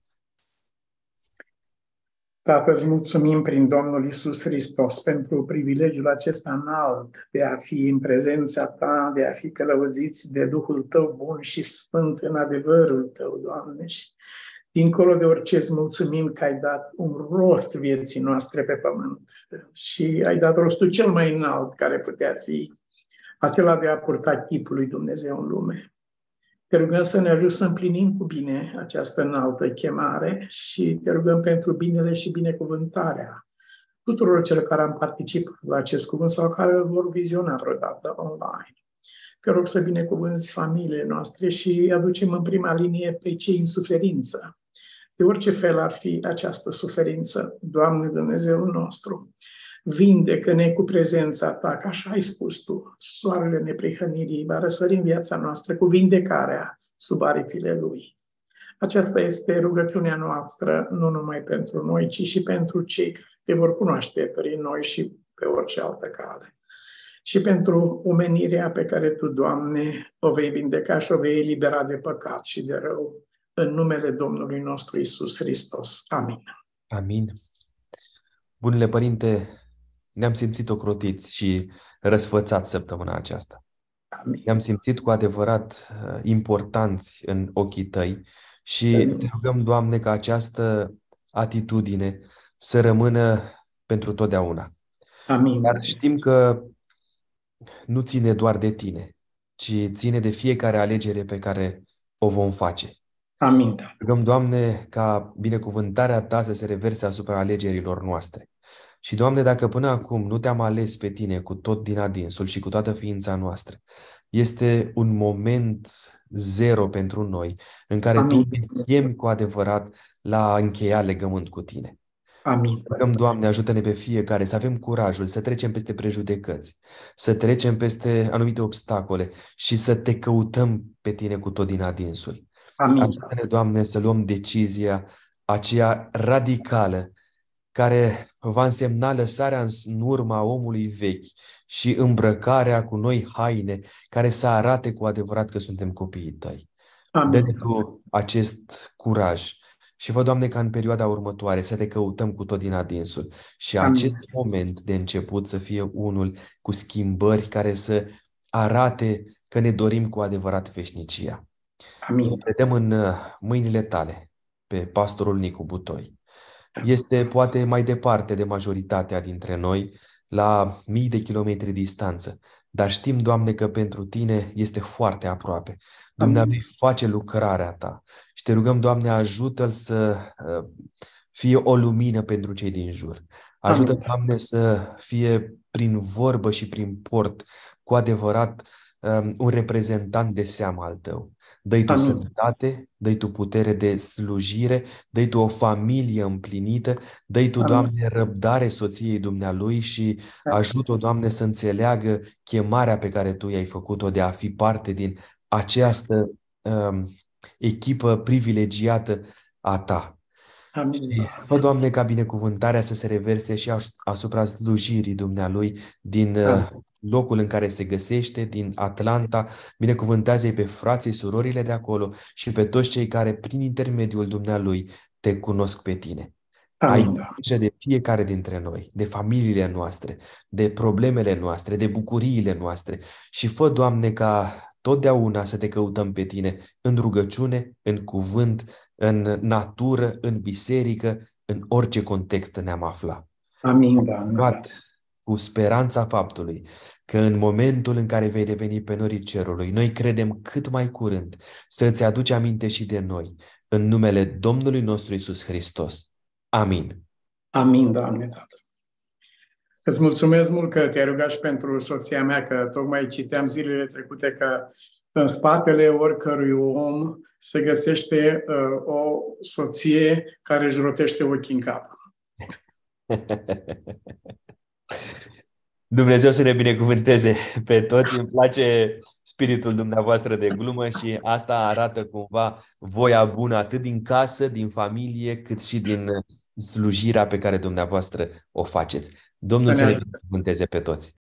[SPEAKER 2] Tată, îți mulțumim prin Domnul Iisus Hristos pentru privilegiul acesta înalt de a fi în prezența Ta, de a fi călăuziți de Duhul Tău bun și sfânt în adevărul Tău, Doamne. Și dincolo de orice, îți mulțumim că ai dat un rost vieții noastre pe pământ și ai dat rostul cel mai înalt care putea fi, acela de a purta chipul lui Dumnezeu în lume. Te rugăm să ne ajut să împlinim cu bine această înaltă chemare și te rugăm pentru binele și binecuvântarea tuturor celor care am participat la acest cuvânt sau care îl vor viziona vreodată online. Te rog să binecuvânți familiile noastre și aducem în prima linie pe cei în suferință. De orice fel ar fi această suferință, Doamne Dumnezeul nostru, vindecă-ne cu prezența Ta, că așa ai spus Tu, soarele neprihănirii va răsări în viața noastră cu vindecarea sub aripile Lui. Aceasta este rugăciunea noastră, nu numai pentru noi, ci și pentru cei care Te vor cunoaște prin noi și pe orice altă cale. Și pentru omenirea pe care Tu, Doamne, o vei vindeca și o vei elibera de păcat și de rău, în numele Domnului nostru Iisus Hristos. Amin.
[SPEAKER 1] Amin. Bunule Părinte, ne-am simțit ocrotiți și răsfățați săptămâna aceasta.
[SPEAKER 2] Amin.
[SPEAKER 1] Ne-am simțit cu adevărat importanți în ochii Tăi și Amin. Te rugăm, Doamne, ca această atitudine să rămână pentru totdeauna.
[SPEAKER 2] Amin.
[SPEAKER 1] Dar știm că nu ține doar de tine, ci ține de fiecare alegere pe care o vom face.
[SPEAKER 2] Amin, Tată.
[SPEAKER 1] Rugăm, Doamne, ca binecuvântarea Ta să se reverse asupra alegerilor noastre. Și, Doamne, dacă până acum nu Te-am ales pe Tine cu tot din adinsul și cu toată ființa noastră, este un moment zero pentru noi în care
[SPEAKER 2] Amin.
[SPEAKER 1] Tu ne chemi cu adevărat la a încheia legământ cu Tine.
[SPEAKER 2] Amin.
[SPEAKER 1] Rugăm, Doamne, ajută-ne pe fiecare să avem curajul să trecem peste prejudecăți, să trecem peste anumite obstacole și să Te căutăm pe Tine cu tot din adinsul.
[SPEAKER 2] Amin.
[SPEAKER 1] Ajută-ne, Doamne, să luăm decizia aceea radicală care va însemna lăsarea în urma omului vechi și îmbrăcarea cu noi haine care să arate cu adevărat că suntem copiii Tăi.
[SPEAKER 2] Amin.
[SPEAKER 1] Dă-ne Tu acest curaj și fă, Doamne, ca în perioada următoare să Te căutăm cu tot din adinsul și
[SPEAKER 2] Amin.
[SPEAKER 1] acest moment de început să fie unul cu schimbări care să arate că ne dorim cu adevărat veșnicia.
[SPEAKER 2] Amin.
[SPEAKER 1] Vedem în mâinile Tale pe pastorul Nicu Butoi. Este poate mai departe de majoritatea dintre noi, la mii de kilometri distanță, dar știm, Doamne, că pentru Tine este foarte aproape. Dumnezeu face lucrarea Ta și Te rugăm, Doamne, ajută-L să fie o lumină pentru cei din jur. Ajută,
[SPEAKER 2] Amin.
[SPEAKER 1] Doamne, să fie prin vorbă și prin port cu adevărat un reprezentant de seamă al Tău. Dă-i Tu
[SPEAKER 2] Amin.
[SPEAKER 1] sănătate, dă-i Tu putere de slujire, dă-i Tu o familie împlinită, dă-i Tu,
[SPEAKER 2] Amin.
[SPEAKER 1] Doamne, răbdare soției Dumnealui și ajută-o, Doamne, să înțeleagă chemarea pe care Tu i-ai făcut-o de a fi parte din această um, echipă privilegiată a Ta.
[SPEAKER 2] Amin.
[SPEAKER 1] Și fă, Doamne, ca binecuvântarea să se reverse și asupra slujirii Dumnealui din uh, locul în care se găsește, din Atlanta. Binecuvântează-i pe frații, surorile de acolo și pe toți cei care, prin intermediul Dumnealui, Te cunosc pe Tine. Ai
[SPEAKER 2] Amin.
[SPEAKER 1] grijă de fiecare dintre noi, de familiile noastre, de problemele noastre, de bucuriile noastre și fă, Doamne, ca totdeauna să Te căutăm pe Tine în rugăciune, în cuvânt, în natură, în biserică, în orice context ne-am aflat.
[SPEAKER 2] Amin, Doamne.
[SPEAKER 1] Cu speranța faptului că în momentul în care vei reveni pe norii cerului, noi credem cât mai curând să îți aduci aminte și de noi, în numele Domnului nostru Iisus Hristos. Amin.
[SPEAKER 2] Amin, Doamne, Tată. Îți mulțumesc mult că te-ai rugat și pentru soția mea, că tocmai citeam zilele trecute că în spatele oricărui om se găsește uh, o soție care își rotește ochii în cap.
[SPEAKER 1] Dumnezeu să ne binecuvânteze pe toți. Îmi place spiritul dumneavoastră de glumă și asta arată cumva voia bună atât din casă, din familie, cât și din slujirea pe care dumneavoastră o faceți. Domnul să ne binecuvânteze pe toți.